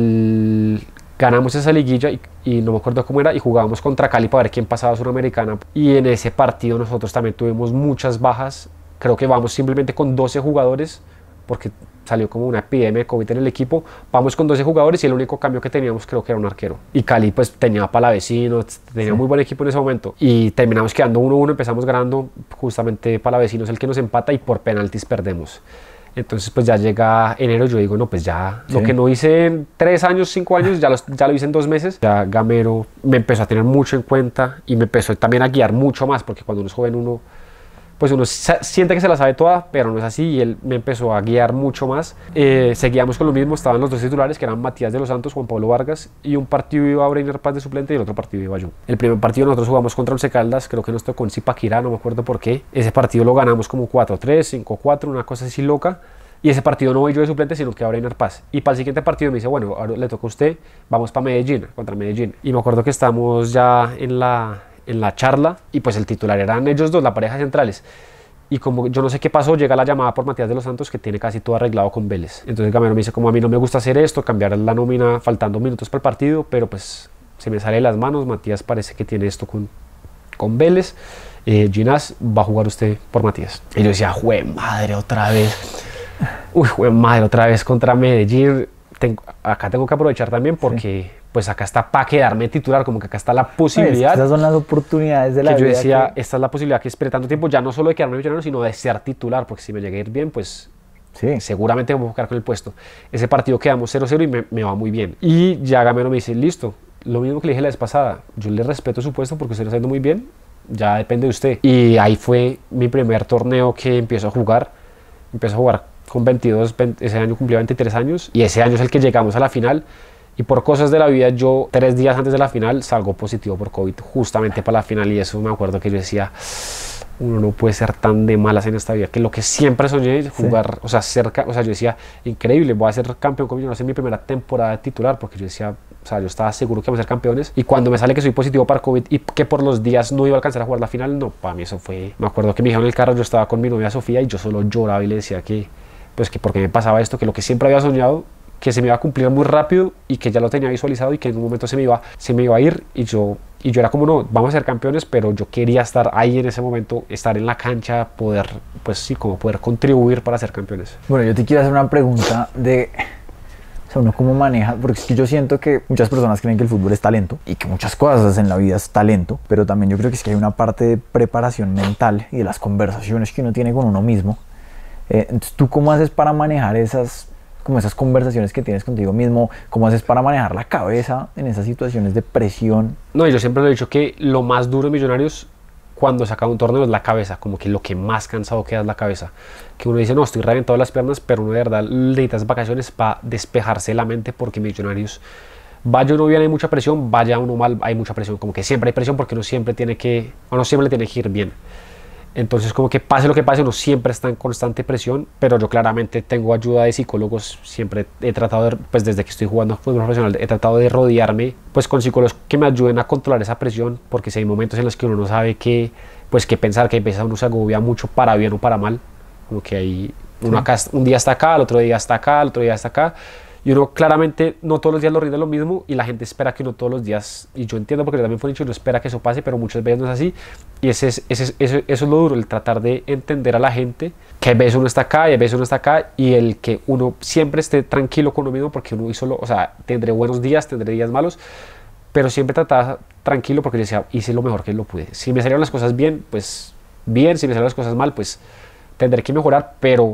el... ganamos esa liguilla y, y no me acuerdo cómo era y jugábamos contra Cali para ver quién pasaba a Suramericana y en ese partido nosotros también tuvimos muchas bajas, creo que vamos simplemente con doce jugadores porque salió como una epidemia de COVID en el equipo, vamos con doce jugadores y el único cambio que teníamos creo que era un arquero y Cali pues tenía Palavecino, tenía sí. muy buen equipo en ese momento y terminamos quedando uno uno, empezamos ganando, justamente Palavecino es el que nos empata y por penaltis perdemos. Entonces pues ya llega enero y yo digo, no, pues ya sí. lo que no hice en tres años, cinco años, ya, los, ya lo hice en dos meses. Ya Gamero me empezó a tener mucho en cuenta y me empezó también a guiar mucho más, porque cuando uno es joven uno, pues uno siente que se la sabe toda, pero no es así y él me empezó a guiar mucho más. Eh, seguíamos con lo mismo, estaban los dos titulares que eran Matías de los Santos, Juan Pablo Vargas y un partido iba a Brainer Paz de suplente y el otro partido iba yo. El primer partido nosotros jugamos contra Once Caldas, creo que nos tocó en Zipaquirá, no me acuerdo por qué. Ese partido lo ganamos como cuatro tres, cinco cuatro, una cosa así loca. Y ese partido no voy yo de suplente, sino que va Brainer Paz. Y para el siguiente partido me dice, bueno, ahora le toca a usted, vamos para Medellín, contra Medellín. Y me acuerdo que estamos ya en la, en la charla y pues el titular eran ellos dos, la pareja centrales. Y como yo no sé qué pasó, llega la llamada por Matías de los Santos que tiene casi todo arreglado con Vélez. Entonces Gamero me dice, como a mí no me gusta hacer esto, cambiar la nómina faltando minutos para el partido, pero pues se me sale de las manos, Matías parece que tiene esto con, con Vélez. Eh, Ginás, va a jugar usted por Matías. Y yo decía, jue madre, otra vez. Uy, jue madre, otra vez contra Medellín. Tengo, acá tengo que aprovechar también porque sí. pues acá está para quedarme titular, como que acá está la posibilidad. Esas son las oportunidades de la que vida. Yo decía, que... esta es la posibilidad que esperé tanto tiempo, ya no solo de quedarme millonario, sino de ser titular, porque si me llegué a ir bien, pues sí. seguramente me voy a quedar con el puesto. Ese partido quedamos cero cero y me, me va muy bien. Y ya Gamero me dice, listo, lo mismo que le dije la vez pasada, yo le respeto su puesto porque usted lo está haciendo muy bien, ya depende de usted. Y ahí fue mi primer torneo que empiezo a jugar, empiezo a jugar con veintidós, veinte, ese año cumplí veintitrés años y ese año es el que llegamos a la final. Y por cosas de la vida, yo tres días antes de la final salgo positivo por COVID justamente para la final, y eso me acuerdo que yo decía, uno no puede ser tan de malas en esta vida, que lo que siempre soñé es jugar, sí. o sea, cerca, o sea, yo decía, increíble, voy a ser campeón con Millonarios en mi primera temporada titular, porque yo decía, o sea, yo estaba seguro que íbamos a ser campeones, y cuando me sale que soy positivo para COVID y que por los días no iba a alcanzar a jugar la final, no, para mí eso fue, me acuerdo que me dijeron en el carro, yo estaba con mi novia Sofía y yo solo lloraba y le decía que, pues que porque me pasaba esto, que lo que siempre había soñado, que se me iba a cumplir muy rápido y que ya lo tenía visualizado y que en un momento se me iba, se me iba a ir, y yo, y yo era como, no, vamos a ser campeones, pero yo quería estar ahí en ese momento, estar en la cancha, poder, pues sí, como poder contribuir para ser campeones. Bueno, yo te quiero hacer una pregunta de, o sea, uno cómo maneja, porque es que yo siento que muchas personas creen que el fútbol es talento y que muchas cosas en la vida es talento, pero también yo creo que es que hay una parte de preparación mental y de las conversaciones que uno tiene con uno mismo. Eh, entonces, ¿tú cómo haces para manejar esas como esas conversaciones que tienes contigo mismo? ¿Cómo haces para manejar la cabeza en esas situaciones de presión? No, yo siempre le he dicho que lo más duro en Millonarios cuando se acaba un torneo es la cabeza, como que lo que más cansado queda es la cabeza, que uno dice, no, estoy reventado las piernas, pero uno de verdad necesitas vacaciones para despejarse la mente, porque Millonarios, vaya uno bien hay mucha presión, vaya uno mal hay mucha presión, como que siempre hay presión porque uno siempre tiene que, uno siempre le tiene que ir bien. Entonces, como que pase lo que pase, uno siempre está en constante presión, pero yo claramente tengo ayuda de psicólogos, siempre he tratado de, pues desde que estoy jugando fútbol profesional, he tratado de rodearme pues con psicólogos que me ayuden a controlar esa presión, porque si hay momentos en los que uno no sabe qué, pues qué pensar, que a veces uno se agobia mucho para bien o para mal, como que hay, uno sí. acá, un día está acá, el otro día está acá, el otro día está acá, y uno claramente no todos los días lo rinde lo mismo, y la gente espera que uno todos los días, y yo entiendo porque yo también fue dicho, uno espera que eso pase, pero muchas veces no es así, y ese es, ese es, eso, eso es lo duro, el tratar de entender a la gente, que a veces uno está acá y a veces uno está acá, y el que uno siempre esté tranquilo con uno mismo, porque uno hizo lo, o sea, tendré buenos días, tendré días malos, pero siempre trataba tranquilo porque yo decía, hice lo mejor que lo pude, si me salieron las cosas bien, pues bien, si me salieron las cosas mal, pues tendré que mejorar, pero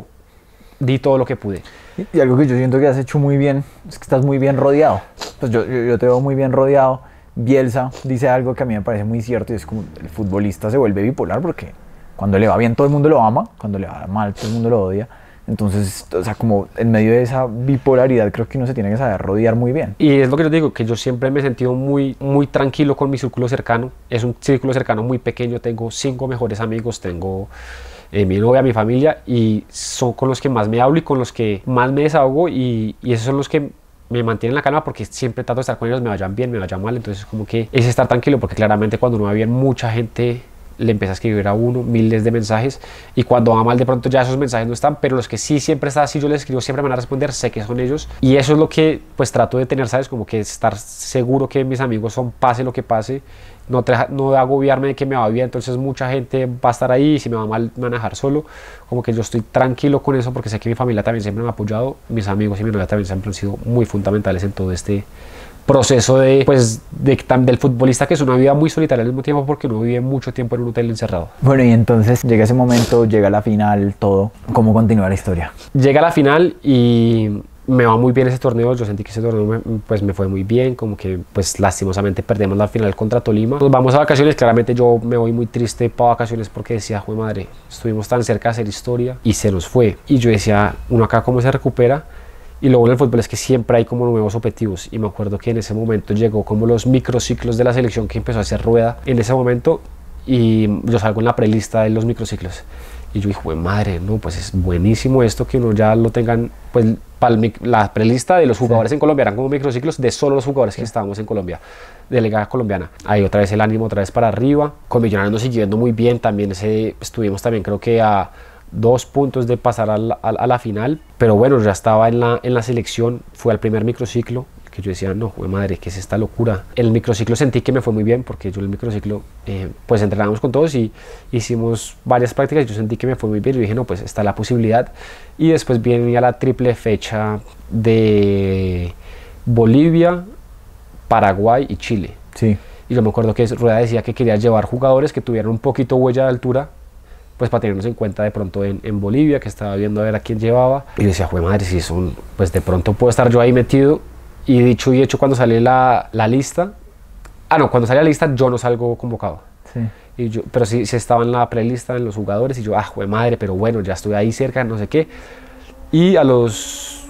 di todo lo que pude. Y algo que yo siento que has hecho muy bien es que estás muy bien rodeado. Pues yo, yo, yo te veo muy bien rodeado. Bielsa dice algo que a mí me parece muy cierto, y es como el futbolista se vuelve bipolar, porque cuando le va bien todo el mundo lo ama, cuando le va mal todo el mundo lo odia. Entonces, o sea, como en medio de esa bipolaridad creo que uno se tiene que saber rodear muy bien. Y es lo que yo digo, que yo siempre me he sentido muy, muy tranquilo con mi círculo cercano. Es un círculo cercano muy pequeño, tengo cinco mejores amigos, tengo Eh, mi novia, mi familia, y son con los que más me hablo y con los que más me desahogo, y, y esos son los que me mantienen la calma, porque siempre trato de estar con ellos, me vayan bien, me vayan mal. Entonces como que es estar tranquilo, porque claramente cuando uno va bien mucha gente le empieza a escribir a uno miles de mensajes, y cuando va mal de pronto ya esos mensajes no están, pero los que sí siempre está así, yo les escribo, siempre me van a responder, sé que son ellos, y eso es lo que pues trato de tener, ¿sabes? Como que estar seguro que mis amigos son, pase lo que pase, no, no agobiarme de que me va bien, entonces mucha gente va a estar ahí, y si me va mal me van a dejar solo, como que yo estoy tranquilo con eso, porque sé que mi familia también siempre me ha apoyado, mis amigos y mi novia también siempre han sido muy fundamentales en todo este proceso de, pues, de, del futbolista, que es una vida muy solitaria al mismo tiempo, porque uno vive mucho tiempo en un hotel encerrado. Bueno, y entonces llega ese momento, llega la final, todo. ¿Cómo continúa la historia? Llega la final y me va muy bien ese torneo. Yo sentí que ese torneo me, pues, me fue muy bien, como que pues lastimosamente perdemos la final contra Tolima. Nos vamos a vacaciones, claramente yo me voy muy triste para vacaciones, porque decía, jue madre, estuvimos tan cerca de hacer historia y se nos fue. Y yo decía, uno acá cómo se recupera. Y lo bueno del fútbol es que siempre hay como nuevos objetivos, y me acuerdo que en ese momento llegó como los microciclos de la selección, que empezó a hacer rueda en ese momento, y yo salgo en la prelista de los microciclos, y yo dije, madre, no, pues es buenísimo esto, que uno ya lo tengan, pues para la prelista de los jugadores sí. En Colombia eran como microciclos de solo los jugadores sí. Que estábamos en Colombia, de Liga Colombiana. Ahí otra vez el ánimo, otra vez para arriba, con Millonarios nos siguiendo muy bien, también ese, estuvimos también creo que a dos puntos de pasar a la, a, a la final, pero bueno, ya estaba en la, en la selección, fue al primer microciclo, que yo decía, no, joder, madre, ¿qué es esta locura? El microciclo sentí que me fue muy bien, porque yo en el microciclo, eh, pues entrenábamos con todos y hicimos varias prácticas, y yo sentí que me fue muy bien, y dije, no, pues está la posibilidad, y después venía la triple fecha de Bolivia, Paraguay y Chile. Sí. Y yo me acuerdo que Rueda decía que quería llevar jugadores que tuvieran un poquito huella de altura, pues para tenernos en cuenta de pronto en, en Bolivia, que estaba viendo a ver a quién llevaba, y decía, jue madre, si son, pues de pronto puedo estar yo ahí metido. Y dicho y hecho, cuando sale la, la lista, ah no, cuando sale la lista yo no salgo convocado, sí. y yo, pero sí, sí estaba en la playlist en los jugadores y yo, ah, jue madre, pero bueno, ya estoy ahí cerca, no sé qué. Y a los,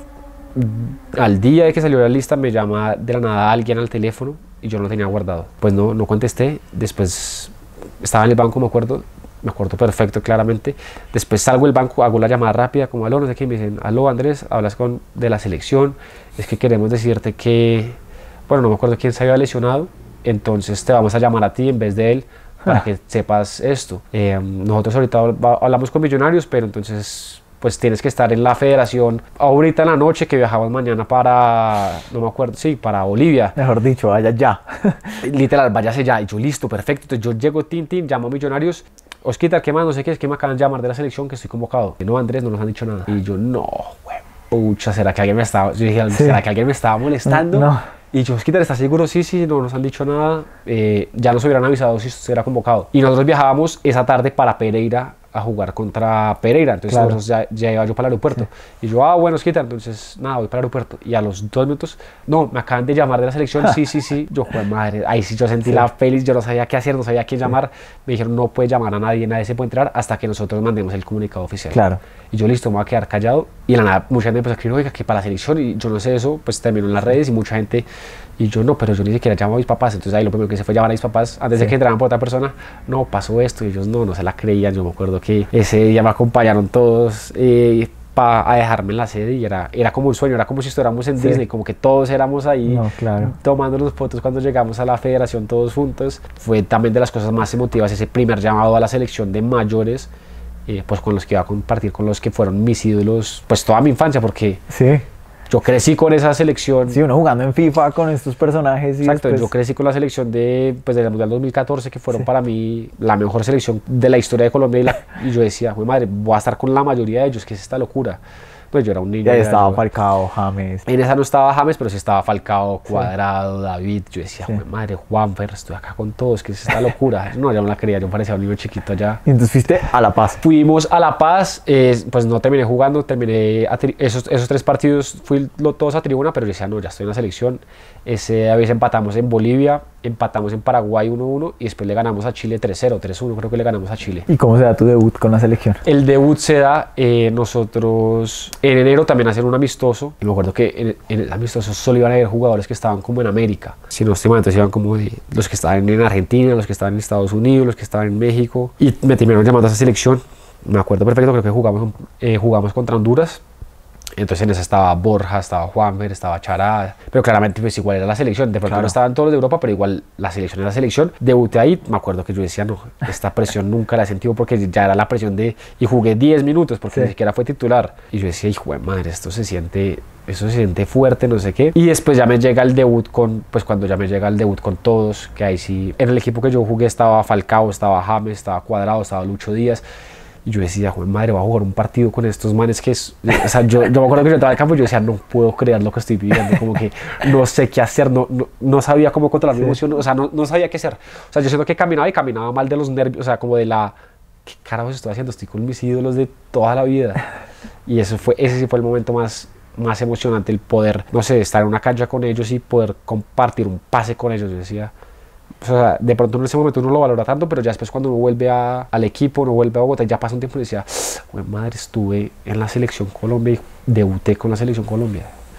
al día de que salió la lista me llama de la nada alguien al teléfono y yo no lo tenía guardado. Pues no, no contesté, después estaba en el banco, me acuerdo, me acuerdo perfecto, claramente. Después salgo del banco, hago la llamada rápida, como aló, no sé qué, y me dicen, aló Andrés, hablas con de la selección, es que queremos decirte que, bueno, no me acuerdo quién se había lesionado, entonces te vamos a llamar a ti en vez de él para ah. que sepas esto. Eh, nosotros ahorita hablamos con Millonarios, pero entonces pues tienes que estar en la federación ahorita en la noche, que viajamos mañana para, no me acuerdo, sí, para Bolivia. Mejor dicho, vaya ya. Literal, váyase ya. Y yo, listo, perfecto. Entonces yo llego, tin, tin, llamo a Millonarios. Osquitar, ¿qué más? No sé qué, es que me acaban de llamar de la selección que estoy convocado. No, Andrés, no nos han dicho nada. Y yo, no, güey, pucha, ¿será que alguien me estaba, yo dije, sí. ¿será que alguien me estaba molestando? No. Y yo, Osquitar, ¿estás seguro? Sí, sí, no nos han dicho nada. Eh, ya nos hubieran avisado si se era convocado. Y nosotros viajábamos esa tarde para Pereira a jugar contra Pereira, entonces claro. ya, ya iba yo para el aeropuerto, sí. y yo, ah, bueno, Osquitar, entonces, nada, voy para el aeropuerto, y a los dos minutos, no, me acaban de llamar de la selección, sí, sí, sí, yo, joder, madre, ahí sí yo sentí sí. la feliz, yo no sabía qué hacer, no sabía a quién sí. llamar, me dijeron, no puedes llamar a nadie, nadie se puede entrar hasta que nosotros mandemos el comunicado oficial, claro. y yo, listo, me voy a quedar callado, y de la nada, mucha gente empezó a escribir, oiga, que para la selección, y yo no sé eso, pues terminó en las redes, y mucha gente, y yo, no, pero yo ni siquiera llamo a mis papás, entonces ahí lo primero que hice fue llamar a mis papás, antes sí. de que entraran por otra persona, no, pasó esto, y ellos no, no se la creían, yo me acuerdo que ese día me acompañaron todos eh, para dejarme en la sede y era, era como un sueño, era como si estuviéramos en sí. Disney, como que todos éramos ahí no, claro. tomándonos fotos cuando llegamos a la federación todos juntos. Fue también de las cosas más emotivas ese primer llamado a la selección de mayores, eh, pues con los que iba a compartir, con los que fueron mis ídolos, pues toda mi infancia, porque sí. yo crecí con esa selección. Sí, uno jugando en FIFA con estos personajes. Y exacto, después... yo crecí con la selección de, pues, del Mundial dos mil catorce, que fueron sí. para mí la mejor selección de la historia de Colombia. Y, la, y yo decía, güey, madre, voy a estar con la mayoría de ellos, que es esta locura. Pues yo era un niño. Ya estaba yo, Falcao, James. En esa no estaba James, pero sí estaba Falcao, Cuadrado, sí. David. Yo decía, güey, sí. madre, Juanfer, estoy acá con todos, que es esta locura. No, yo no la creía, yo parecía un niño chiquito allá. Y entonces fuiste a La Paz. Fuimos a La Paz, eh, pues no terminé jugando, terminé esos, esos tres partidos, fui lo, todos a tribuna, pero yo decía, no, ya estoy en la selección. Ese a veces empatamos en Bolivia, empatamos en Paraguay uno uno y después le ganamos a Chile tres cero, tres uno, creo que le ganamos a Chile. ¿Y cómo se da tu debut con la selección? El debut se da, eh, nosotros en enero también hacen un amistoso, y me acuerdo que en, en el amistoso solo iban a haber jugadores que estaban como en América, si no estoy mal, entonces iban como de, los que estaban en Argentina, los que estaban en Estados Unidos, los que estaban en México, y me terminaron llamando a esa selección. Me acuerdo perfecto, creo que jugamos, eh, jugamos contra Honduras. Entonces en esa estaba Borja, estaba Juanfer, estaba Chará, pero claramente pues igual era la selección, de pronto claro. no estaban todos los de Europa, pero igual la selección era la selección. Debuté ahí, me acuerdo que yo decía, no, esta presión nunca la he sentido porque ya era la presión de, y jugué diez minutos porque sí. ni siquiera fue titular. Y yo decía, hijo de madre, esto se siente, eso se siente fuerte, no sé qué. Y después ya me llega el debut con, pues cuando ya me llega el debut con todos, que ahí sí, en el equipo que yo jugué estaba Falcao, estaba James, estaba Cuadrado, estaba Lucho Díaz. Y yo decía, joder, madre, voy a jugar un partido con estos manes que es... O sea, yo, yo me acuerdo que yo entraba al campo y yo decía, no puedo creer lo que estoy viviendo, como que no sé qué hacer, no, no, no sabía cómo controlar sí. mi emoción, o sea, no, no sabía qué hacer. O sea, yo siento que caminaba y caminaba mal de los nervios, o sea, como de la... ¿Qué carajos estoy haciendo? Estoy con mis ídolos de toda la vida. Y eso fue, ese sí fue el momento más, más emocionante, el poder, no sé, estar en una cancha con ellos y poder compartir un pase con ellos. Yo decía... O sea, de pronto en ese momento uno lo valora tanto, pero ya después cuando uno vuelve a, al equipo, uno vuelve a Bogotá, ya pasa un tiempo y decía, bueno, madre, estuve en la selección Colombia y debuté con la selección Colombia.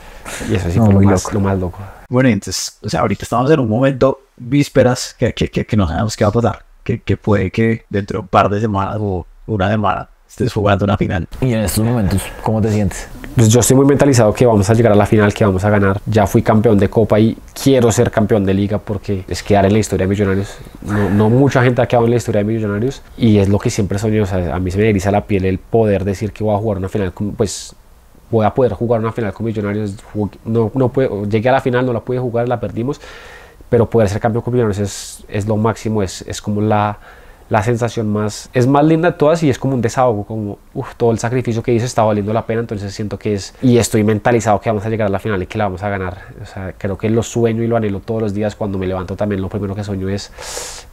Y eso sí no, fue lo más, lo más loco. Bueno, entonces, o sea, ahorita estamos en un momento vísperas que, que, que, que no sabemos qué va a pasar, que, que puede que dentro de un par de semanas o una semana estés jugando una final. Y en estos momentos, ¿cómo te sientes? Pues yo estoy muy mentalizado que vamos a llegar a la final, que vamos a ganar. Ya fui campeón de Copa y quiero ser campeón de Liga porque es quedar en la historia de Millonarios. No, no mucha gente ha quedado en la historia de Millonarios y es lo que siempre soñé. O sea, a mí se me eriza la piel el poder decir que voy a jugar una final con, pues voy a poder jugar una final con Millonarios. No, no puedo, llegué a la final, no la pude jugar, la perdimos, pero poder ser campeón con Millonarios es, es lo máximo, es, es como la... la sensación más, es más linda de todas y es como un desahogo, como uf, todo el sacrificio que hice está valiendo la pena, entonces siento que es, y estoy mentalizado que vamos a llegar a la final y que la vamos a ganar. O sea, creo que lo sueño y lo anhelo todos los días. Cuando me levanto también lo primero que sueño es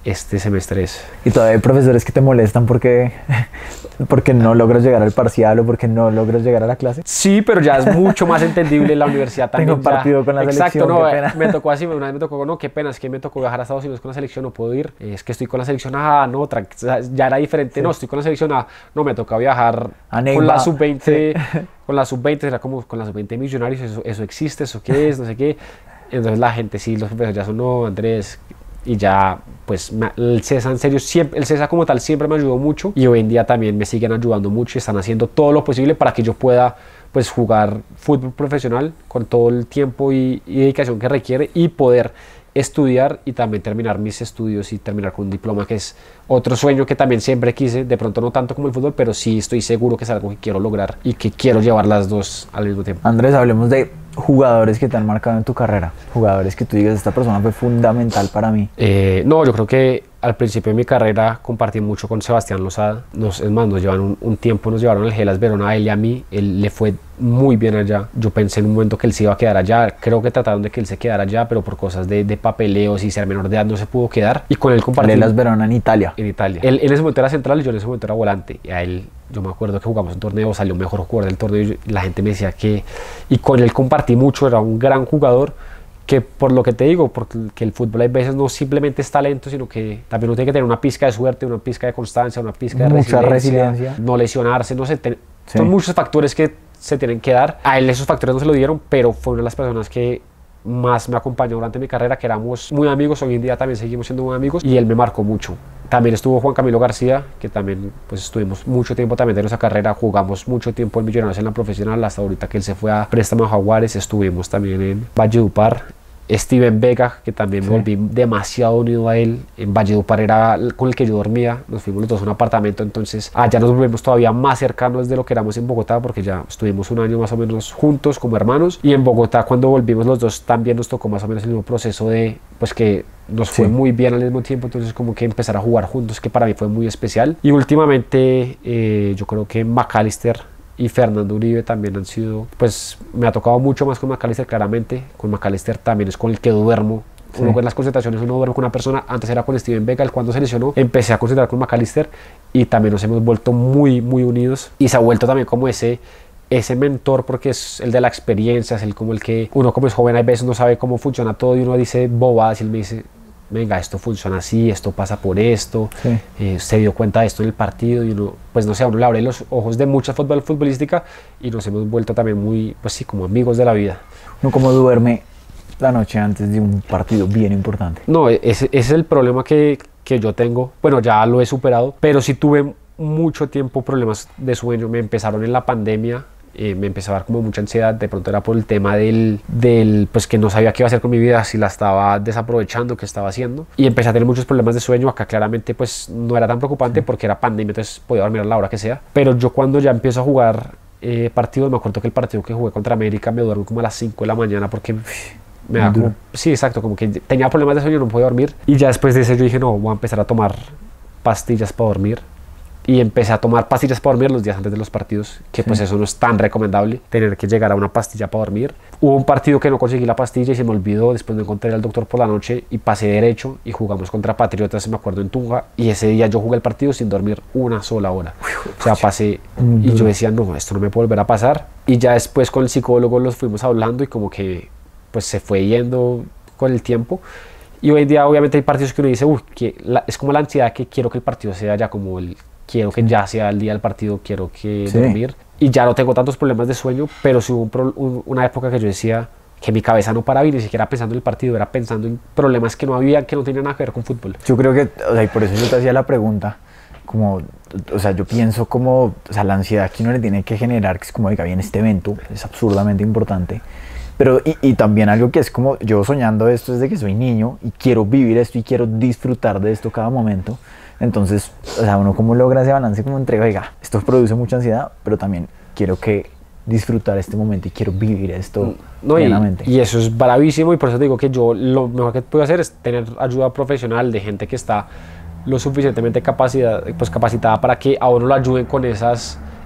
este semestre es. ¿Y todavía hay profesores que te molestan porque, porque no logras llegar al parcial o porque no logras llegar a la clase? Sí, pero ya es mucho más entendible en la universidad también. Tengo un partido ya. con la Exacto, selección, no, qué pena. me tocó así, una vez me tocó, no, qué pena, es que me tocó viajar a Estados Unidos con la selección, no puedo ir, es que estoy con la selección, ah, no, ya era diferente, sí. No, estoy con la selección, ah, no, me toca viajar a con la sub veinte, sí. Con la sub veinte, era como con la sub veinte millonarios, eso, eso existe, eso qué es, no sé qué. Entonces la gente, sí, los profesores ya son, no, Andrés, y ya, pues, el CESA en serio, siempre, el CESA como tal siempre me ayudó mucho y hoy en día también me siguen ayudando mucho y están haciendo todo lo posible para que yo pueda, pues, jugar fútbol profesional con todo el tiempo y, y dedicación que requiere y poder estudiar y también terminar mis estudios y terminar con un diploma, que es otro sueño que también siempre quise, de pronto no tanto como el fútbol, pero sí estoy seguro que es algo que quiero lograr y que quiero llevar las dos al mismo tiempo. Andrés, hablemos de jugadores que te han marcado en tu carrera, jugadores que tú digas, esta persona fue fundamental para mí. Eh, no, yo creo que al principio de mi carrera compartí mucho con Sebastián Lozada, nos, es más, nos llevan un, un tiempo, nos llevaron al Gelas Verona a él y a mí, él le fue muy bien allá, yo pensé en un momento que él se iba a quedar allá, creo que trataron de que él se quedara allá, pero por cosas de, de papeleos y ser menor de edad no se pudo quedar, y con él compartí. Gelas Verona en Italia. En Italia. Él en ese momento era central y yo en ese momento era volante, y a él, yo me acuerdo que jugamos un torneo, salió mejor jugador del torneo y la gente me decía que, y con él compartí mucho, era un gran jugador, que por lo que te digo, porque el fútbol a veces no simplemente es talento, sino que también uno tiene que tener una pizca de suerte, una pizca de constancia, una pizca de Mucha resiliencia, resiliencia, no lesionarse, no sé, te, sí. Son muchos factores que se tienen que dar. A él esos factores no se lo dieron, pero fue una de las personas que más me acompañó durante mi carrera, que éramos muy amigos, hoy en día también seguimos siendo muy amigos, y él me marcó mucho. También estuvo Juan Camilo García, que también pues estuvimos mucho tiempo también de nuestra carrera, jugamos mucho tiempo en Millonarios en la profesional, hasta ahorita que él se fue a préstamo a Jaguares, estuvimos también en Valledupar. Steven Vega, que también sí. Me volví demasiado unido a él, en Valledupar era con el que yo dormía, nos fuimos los dos a un apartamento, entonces allá nos volvimos todavía más cercanos de lo que éramos en Bogotá, porque ya estuvimos un año más o menos juntos como hermanos, y en Bogotá cuando volvimos los dos también nos tocó más o menos el mismo proceso de, pues que nos fue sí. muy bien al mismo tiempo, entonces como que empezar a jugar juntos, que para mí fue muy especial. Y últimamente eh, yo creo que McAllister y Fernando Uribe también han sido, pues me ha tocado mucho más con McAllister, claramente, con McAllister también es con el que duermo. Sí. Uno con las concentraciones, uno duerme con una persona, antes era con Steven Vega, cuando se lesionó empecé a concentrar con McAllister y también nos hemos vuelto muy muy unidos y se ha vuelto también como ese ese mentor, porque es el de la experiencia, es el como el que uno como es joven a veces no sabe cómo funciona todo y uno dice bobadas y él me dice, venga, esto funciona así, esto pasa por esto, sí. eh, se dio cuenta de esto en el partido y uno, pues no sé, a uno le abre los ojos de mucha fútbol futbolística y nos hemos vuelto también muy, pues sí, como amigos de la vida. ¿No cómo duerme la noche antes de un partido bien importante? No, ese, ese es el problema que, que yo tengo, bueno, ya lo he superado, pero sí tuve mucho tiempo problemas de sueño, me empezaron en la pandemia. Eh, me empezó a dar como mucha ansiedad, de pronto era por el tema del, del, pues que no sabía qué iba a hacer con mi vida, si la estaba desaprovechando, qué estaba haciendo, y empecé a tener muchos problemas de sueño. Acá claramente pues no era tan preocupante sí. porque era pandemia, entonces podía dormir a la hora que sea, pero yo cuando ya empiezo a jugar eh, partidos, me acuerdo que el partido que jugué contra América me duermo como a las cinco de la mañana porque me da como, sí exacto, como que tenía problemas de sueño, no podía dormir, y ya después de eso yo dije no, voy a empezar a tomar pastillas para dormir. Y empecé a tomar pastillas para dormir los días antes de los partidos, que sí. pues eso no es tan recomendable, tener que llegar a una pastilla para dormir. Hubo un partido que no conseguí la pastilla y se me olvidó, después me encontré al doctor por la noche y pasé derecho y jugamos contra Patriotas, me acuerdo, en Tunja, y ese día yo jugué el partido sin dormir una sola hora. O sea, pasé y yo decía, no, esto no me puede volver a pasar. Y ya después con el psicólogo los fuimos hablando y como que pues se fue yendo con el tiempo. Y hoy en día obviamente hay partidos que uno dice, uy, que la, es como la ansiedad que quiero que el partido sea ya como el... quiero que ya sea el día del partido, quiero que sí. dormir, y ya no tengo tantos problemas de sueño, pero sí hubo un pro, un, una época que yo decía que mi cabeza no paraba y ni siquiera pensando en el partido, era pensando en problemas que no había, que no tenían nada que ver con fútbol. Yo creo que, o sea, y por eso yo te hacía la pregunta, como, o sea, yo pienso como, o sea, la ansiedad que uno le tiene que generar, que es como, diga, bien, este evento es absurdamente importante, pero y, y también algo que es como, yo soñando esto desde que soy niño y quiero vivir esto y quiero disfrutar de esto cada momento. Entonces, o sea, uno cómo logra ese balance como entre, oiga, esto produce mucha ansiedad, pero también quiero que disfrutar este momento y quiero vivir esto no, plenamente. Y, y eso es bravísimo, y por eso digo que yo lo mejor que puedo hacer es tener ayuda profesional de gente que está lo suficientemente capacidad, pues, capacitada para que a uno lo ayuden con esas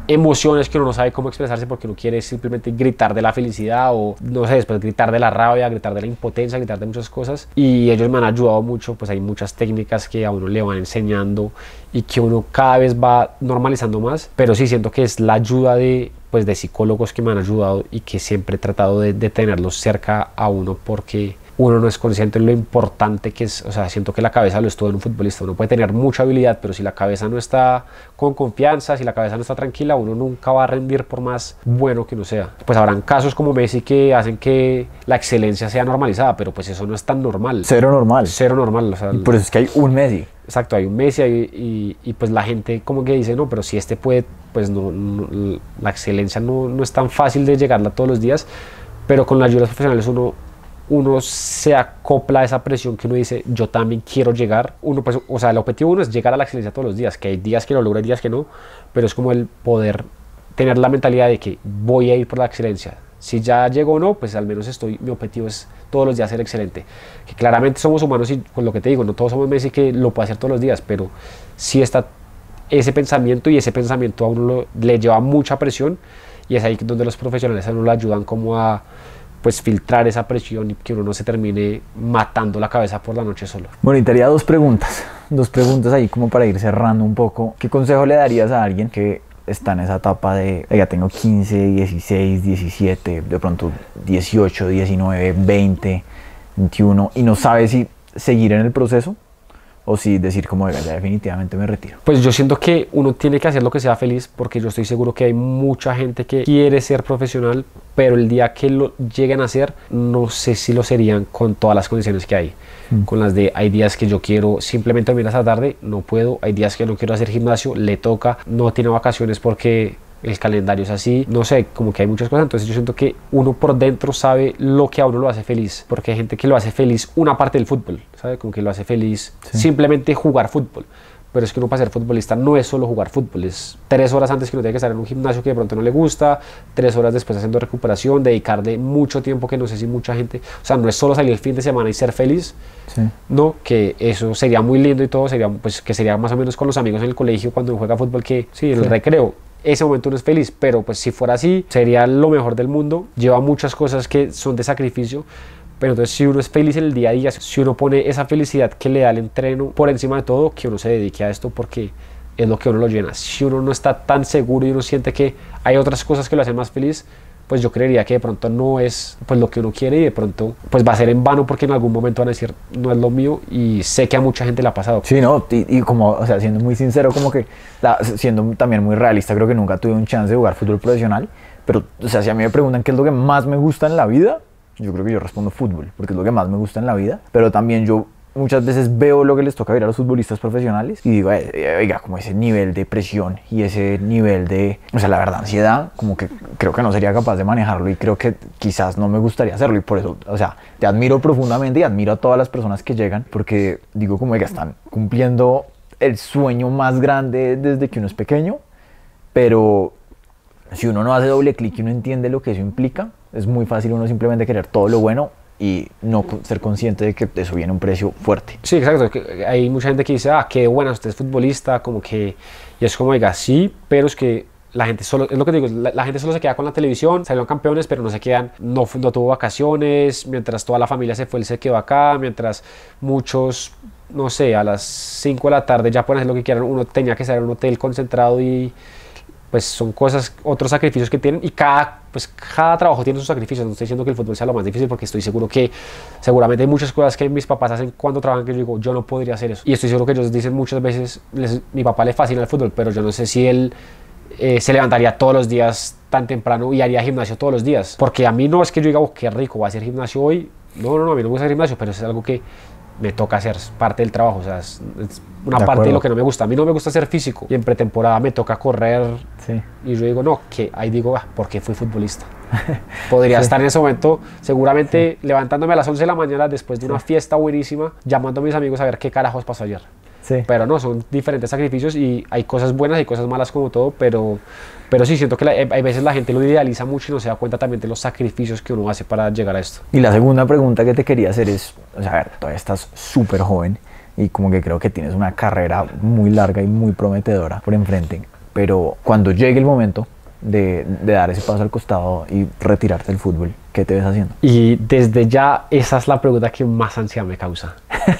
emociones que uno no sabe cómo expresarse porque uno quiere simplemente gritar de la felicidad o no sé, después gritar de la rabia, gritar de la impotencia, gritar de muchas cosas, y ellos me han ayudado mucho. Pues hay muchas técnicas que a uno le van enseñando y que uno cada vez va normalizando más, pero sí siento que es la ayuda de pues de psicólogos que me han ayudado y que siempre he tratado de, de tenerlos cerca a uno, porque uno no es consciente de lo importante que es. O sea, siento que la cabeza lo es todo en un futbolista. Uno puede tener mucha habilidad, pero si la cabeza no está con confianza, si la cabeza no está tranquila, uno nunca va a rendir por más bueno que uno sea. Pues habrán casos como Messi que hacen que la excelencia sea normalizada, pero pues eso no es tan normal. Cero normal. Cero normal. O sea, y por eso es que hay un Messi. Exacto, hay un Messi y, y, y pues la gente como que dice, no, pero si este puede, pues no, no, la excelencia no, no es tan fácil de llegarla todos los días, pero con la ayuda de los profesionales uno uno se acopla a esa presión que uno dice, yo también quiero llegar. Uno, pues, o sea, el objetivo uno es llegar a la excelencia todos los días, que hay días que lo logra, hay días que no, pero es como el poder tener la mentalidad de que voy a ir por la excelencia. Si ya llego o no, pues al menos estoy, mi objetivo es todos los días ser excelente. Que claramente somos humanos y pues lo que te digo, no todos somos Messi que lo puede hacer todos los días, pero sí está ese pensamiento, y ese pensamiento a uno lo, le lleva mucha presión, y es ahí donde los profesionales a uno le ayudan como a pues filtrar esa presión y que uno no se termine matando la cabeza por la noche solo. Bueno, y te haría dos preguntas, dos preguntas ahí como para ir cerrando un poco. ¿Qué consejo le darías a alguien que está en esa etapa de, ya tengo quince, dieciséis, diecisiete, de pronto dieciocho, diecinueve, veinte, veintiuno, y no sabe si seguir en el proceso o si decir como, ya definitivamente me retiro? Pues yo siento que uno tiene que hacer lo que sea feliz, porque yo estoy seguro que hay mucha gente que quiere ser profesional, pero el día que lo lleguen a hacer, no sé si lo serían con todas las condiciones que hay. Mm. Con las de, hay días que yo quiero simplemente dormir hasta tarde, no puedo. Hay días que no quiero hacer gimnasio, le toca. No tiene vacaciones porque el calendario es así, no sé, como que hay muchas cosas. Entonces yo siento que uno por dentro sabe lo que a uno lo hace feliz, porque hay gente que lo hace feliz una parte del fútbol, ¿sabe? Como que lo hace feliz sí. simplemente jugar fútbol, pero es que uno para ser futbolista no es solo jugar fútbol, es tres horas antes que uno tiene que estar en un gimnasio que de pronto no le gusta, tres horas después haciendo recuperación, dedicarle mucho tiempo que no sé si mucha gente, o sea, no es solo salir el fin de semana y ser feliz, sí. no, que eso sería muy lindo y todo, sería pues que sería más o menos con los amigos en el colegio cuando uno juega fútbol, que sí, el sí. recreo, ese momento uno es feliz, pero pues si fuera así sería lo mejor del mundo. Lleva muchas cosas que son de sacrificio, pero entonces si uno es feliz en el día a día, si uno pone esa felicidad que le da el entreno por encima de todo, que uno se dedique a esto porque es lo que uno lo llena. Si uno no está tan seguro y uno siente que hay otras cosas que lo hacen más feliz, pues yo creería que de pronto no es pues lo que uno quiere, y de pronto pues va a ser en vano, porque en algún momento van a decir no es lo mío, y sé que a mucha gente le ha pasado. Sí, no, y, y como, o sea, siendo muy sincero, como que la, siendo también muy realista, creo que nunca tuve un chance de jugar fútbol profesional, pero o sea, si a mí me preguntan qué es lo que más me gusta en la vida, yo creo que yo respondo fútbol, porque es lo que más me gusta en la vida, pero también yo muchas veces veo lo que les toca ver a los futbolistas profesionales y digo, oiga, como ese nivel de presión y ese nivel de, o sea, la verdad, ansiedad, como que creo que no sería capaz de manejarlo, y creo que quizás no me gustaría hacerlo, y por eso, o sea, te admiro profundamente y admiro a todas las personas que llegan, porque digo como, oiga, están cumpliendo el sueño más grande desde que uno es pequeño, pero si uno no hace doble clic y uno entiende lo que eso implica, es muy fácil uno simplemente querer todo lo bueno y no ser consciente de que de eso viene un precio fuerte. Sí, exacto. Hay mucha gente que dice, ah, qué bueno, usted es futbolista, como que, y es como, diga, sí, pero es que la gente solo, es lo que digo, la, la gente solo se queda con la televisión, salieron campeones, pero no se quedan, no, no tuvo vacaciones, mientras toda la familia se fue, él se quedó acá, mientras muchos, no sé, a las cinco de la tarde ya pueden hacer lo que quieran, uno tenía que estar en un hotel concentrado, y pues son cosas, otros sacrificios que tienen, y cada, pues, cada trabajo tiene sus sacrificios. No estoy diciendo que el fútbol sea lo más difícil, porque estoy seguro que seguramente hay muchas cosas que mis papás hacen cuando trabajan que yo digo, yo no podría hacer eso, y estoy seguro que ellos dicen muchas veces, les, mi papá le fascina el fútbol, pero yo no sé si él eh, se levantaría todos los días tan temprano y haría gimnasio todos los días, porque a mí no es que yo diga, oh, qué rico, voy a hacer gimnasio hoy, no, no, no, a mí no me gusta hacer gimnasio, pero es algo que me toca hacer, parte del trabajo, o sea, es, es una de parte de lo que no me gusta. A mí no me gusta ser físico, y en pretemporada me toca correr, sí. y yo digo, no, que ahí digo, ah, ¿por qué fui futbolista? Podría sí. estar en ese momento, seguramente sí. levantándome a las once de la mañana después de sí. una fiesta buenísima, llamando a mis amigos a ver qué carajos pasó ayer. Sí. Pero no, son diferentes sacrificios, y hay cosas buenas y cosas malas como todo, pero, pero sí, siento que la, hay veces la gente lo idealiza mucho y no se da cuenta también de los sacrificios que uno hace para llegar a esto. Y la segunda pregunta que te quería hacer es, o sea, a ver, todavía estás súper joven y como que creo que tienes una carrera muy larga y muy prometedora por enfrente, pero cuando llegue el momento de, de dar ese paso al costado y retirarte del fútbol, ¿qué te ves haciendo? Y desde ya esa es la pregunta que más ansiedad me causa.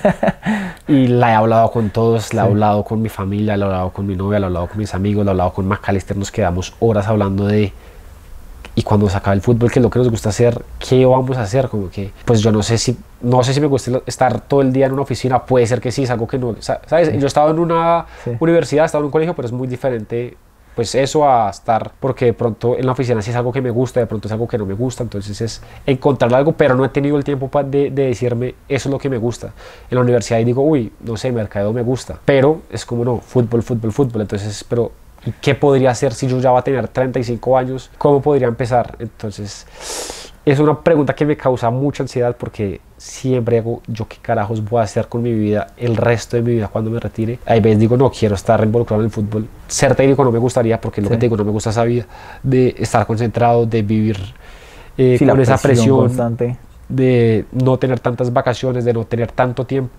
Y la he hablado con todos, la he sí. hablado con mi familia, la he hablado con mi novia, la he hablado con mis amigos, la he hablado con McAllister, nos quedamos horas hablando de... Y cuando se acabe el fútbol, que es lo que nos gusta hacer, ¿qué vamos a hacer? Como que, pues yo no sé si, no sé si me gusta estar todo el día en una oficina, puede ser que sí, es algo que no, ¿sabes? Sí. Yo he estado en una sí. universidad, he estado en un colegio, pero es muy diferente, pues eso a estar, porque de pronto en la oficina sí es algo que me gusta, de pronto es algo que no me gusta, entonces es encontrar algo, pero no he tenido el tiempo de, de decirme, eso es lo que me gusta. En la universidad y digo, uy, no sé, mercadeo me gusta, pero es como no, fútbol, fútbol, fútbol, entonces, pero... ¿Y qué podría hacer si yo ya voy a tener treinta y cinco años? ¿Cómo podría empezar? Entonces, es una pregunta que me causa mucha ansiedad porque siempre hago, ¿yo qué carajos voy a hacer con mi vida el resto de mi vida cuando me retire? Hay veces digo, no, quiero estar involucrado en el fútbol. Ser técnico no me gustaría porque lo sí. que te digo, no me gusta esa vida de estar concentrado, de vivir eh, sí, con esa presión, constante. De no tener tantas vacaciones, de no tener tanto tiempo.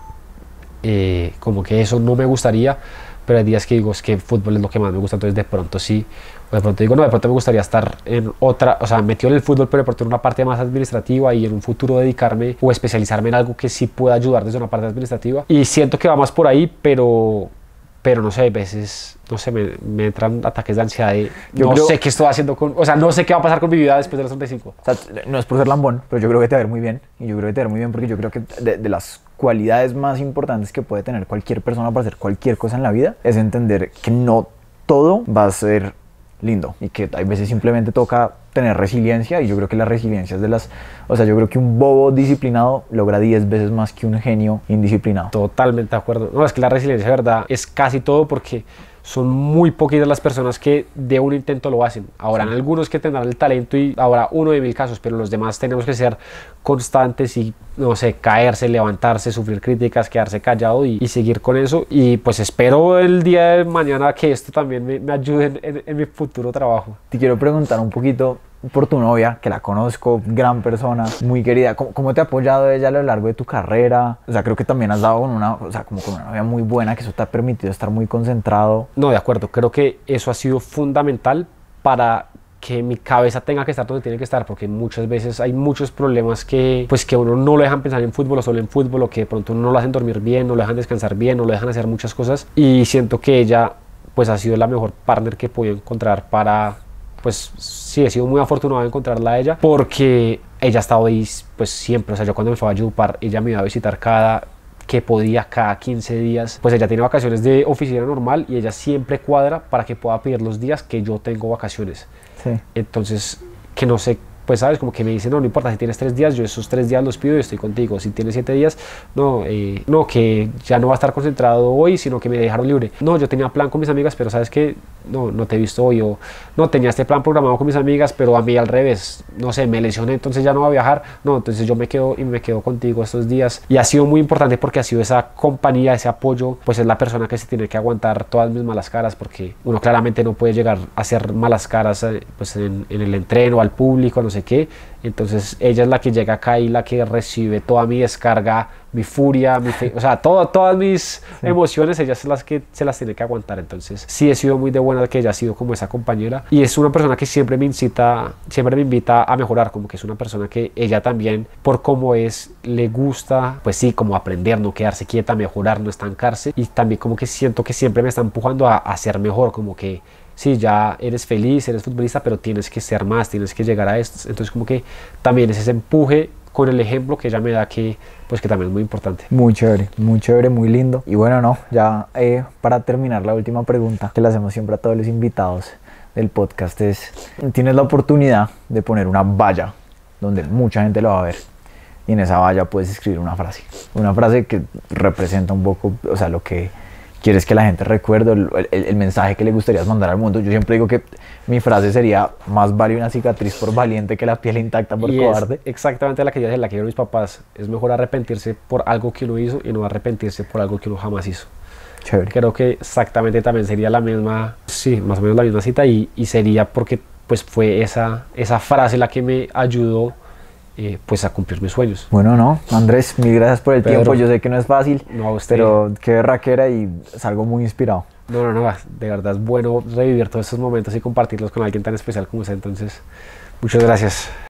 Eh, como que eso no me gustaría. Pero hay días que digo, es que el fútbol es lo que más me gusta, entonces de pronto sí, o de pronto digo, no, de pronto me gustaría estar en otra, o sea, metido en el fútbol, pero de pronto en una parte más administrativa y en un futuro dedicarme o especializarme en algo que sí pueda ayudar desde una parte administrativa. Y siento que va más por ahí, pero, pero no sé, a veces, no sé, me, me entran ataques de ansiedad de yo no creo, sé qué estoy haciendo con, o sea, no sé qué va a pasar con mi vida después de los treinta y cinco. O sea, no es por ser lambón, pero yo creo que te va a ver muy bien, y yo creo que te va a ver muy bien porque yo creo que de, de las cualidades más importantes que puede tener cualquier persona para hacer cualquier cosa en la vida es entender que no todo va a ser lindo y que hay veces simplemente toca tener resiliencia, y yo creo que la resiliencia es de las, o sea, yo creo que un bobo disciplinado logra diez veces más que un genio indisciplinado. Totalmente de acuerdo. No, es que la resiliencia de verdad es casi todo porque son muy poquitas las personas que de un intento lo hacen. Habrán sí. algunos que tendrán el talento y habrá uno de mil casos, pero los demás tenemos que ser constantes y, no sé, caerse, levantarse, sufrir críticas, quedarse callado y, y seguir con eso. Y pues espero el día de mañana que esto también me, me ayude en, en, en mi futuro trabajo. Te quiero preguntar un poquito por tu novia, que la conozco, gran persona, muy querida. ¿Cómo, cómo te ha apoyado ella a lo largo de tu carrera? O sea, creo que también has dado con una, o sea, como con una novia muy buena, que eso te ha permitido estar muy concentrado. No, de acuerdo. Creo que eso ha sido fundamental para que mi cabeza tenga que estar donde tiene que estar, porque muchas veces hay muchos problemas que, pues, que uno no lo dejan pensar en fútbol o solo en fútbol, o que de pronto no lo hacen dormir bien, no lo dejan descansar bien, no lo dejan hacer muchas cosas. Y siento que ella, pues, ha sido la mejor partner que he podido encontrar para... Pues sí, he sido muy afortunado de encontrarla a ella, porque ella ha estado ahí pues siempre. O sea, yo cuando me fui a Valledupar, ella me iba a visitar cada que podía, cada quince días. Pues ella tiene vacaciones de oficina normal y ella siempre cuadra para que pueda pedir los días que yo tengo vacaciones. Sí. Entonces, que no sé, pues sabes, como que me dice, no, no importa, si tienes tres días, yo esos tres días los pido y estoy contigo. Si tienes siete días, no, eh, no, que ya no va a estar concentrado hoy, sino que me dejaron libre. No, yo tenía plan con mis amigas, pero sabes que no, no te he visto hoy, o no, tenía este plan programado con mis amigas, pero a mí al revés, no sé, me lesioné, entonces ya no voy a viajar. No, entonces yo me quedo y me quedo contigo estos días. Y ha sido muy importante porque ha sido esa compañía, ese apoyo, pues es la persona que se tiene que aguantar todas mis malas caras, porque uno claramente no puede llegar a hacer malas caras pues en, en el entreno, al público, no sé qué. Entonces ella es la que llega acá y la que recibe toda mi descarga, mi furia, mi fe, o sea, todo, todas mis sí. emociones, ella es las que se las tiene que aguantar. Entonces sí he sido muy de buena que ella ha sido como esa compañera, y es una persona que siempre me incita, siempre me invita a mejorar, como que es una persona que ella también, por cómo es, le gusta, pues sí, como aprender, no quedarse quieta, mejorar, no estancarse, y también como que siento que siempre me está empujando a, a ser mejor, como que sí, ya eres feliz, eres futbolista, pero tienes que ser más, tienes que llegar a esto. Entonces como que también es ese empuje con el ejemplo que ella me da, que pues que también es muy importante. Muy chévere, muy chévere, muy lindo. Y bueno, no, ya eh, para terminar, la última pregunta que le hacemos siempre a todos los invitados del podcast es, tienes la oportunidad de poner una valla donde mucha gente lo va a ver, y en esa valla puedes escribir una frase, una frase que representa un poco, o sea, lo que quieres que la gente recuerde, el, el, el mensaje que le gustaría mandar al mundo. Yo siempre digo que mi frase sería: más vale una cicatriz por valiente que la piel intacta por y cobarde. Es exactamente la que yo dije, la que yo mis papás. Es mejor arrepentirse por algo que uno hizo y no arrepentirse por algo que uno jamás hizo. Chévere. Creo que exactamente también sería la misma, sí, más o menos la misma cita, y, y sería porque pues fue esa, esa frase la que me ayudó Eh, pues a cumplir mis sueños. Bueno, no, Andrés, mil gracias por el Pedro, tiempo. Yo sé que no es fácil, no a usted, pero qué berraquera, y salgo muy inspirado. No, no, no, de verdad es bueno revivir todos estos momentos y compartirlos con alguien tan especial como usted, entonces muchas gracias.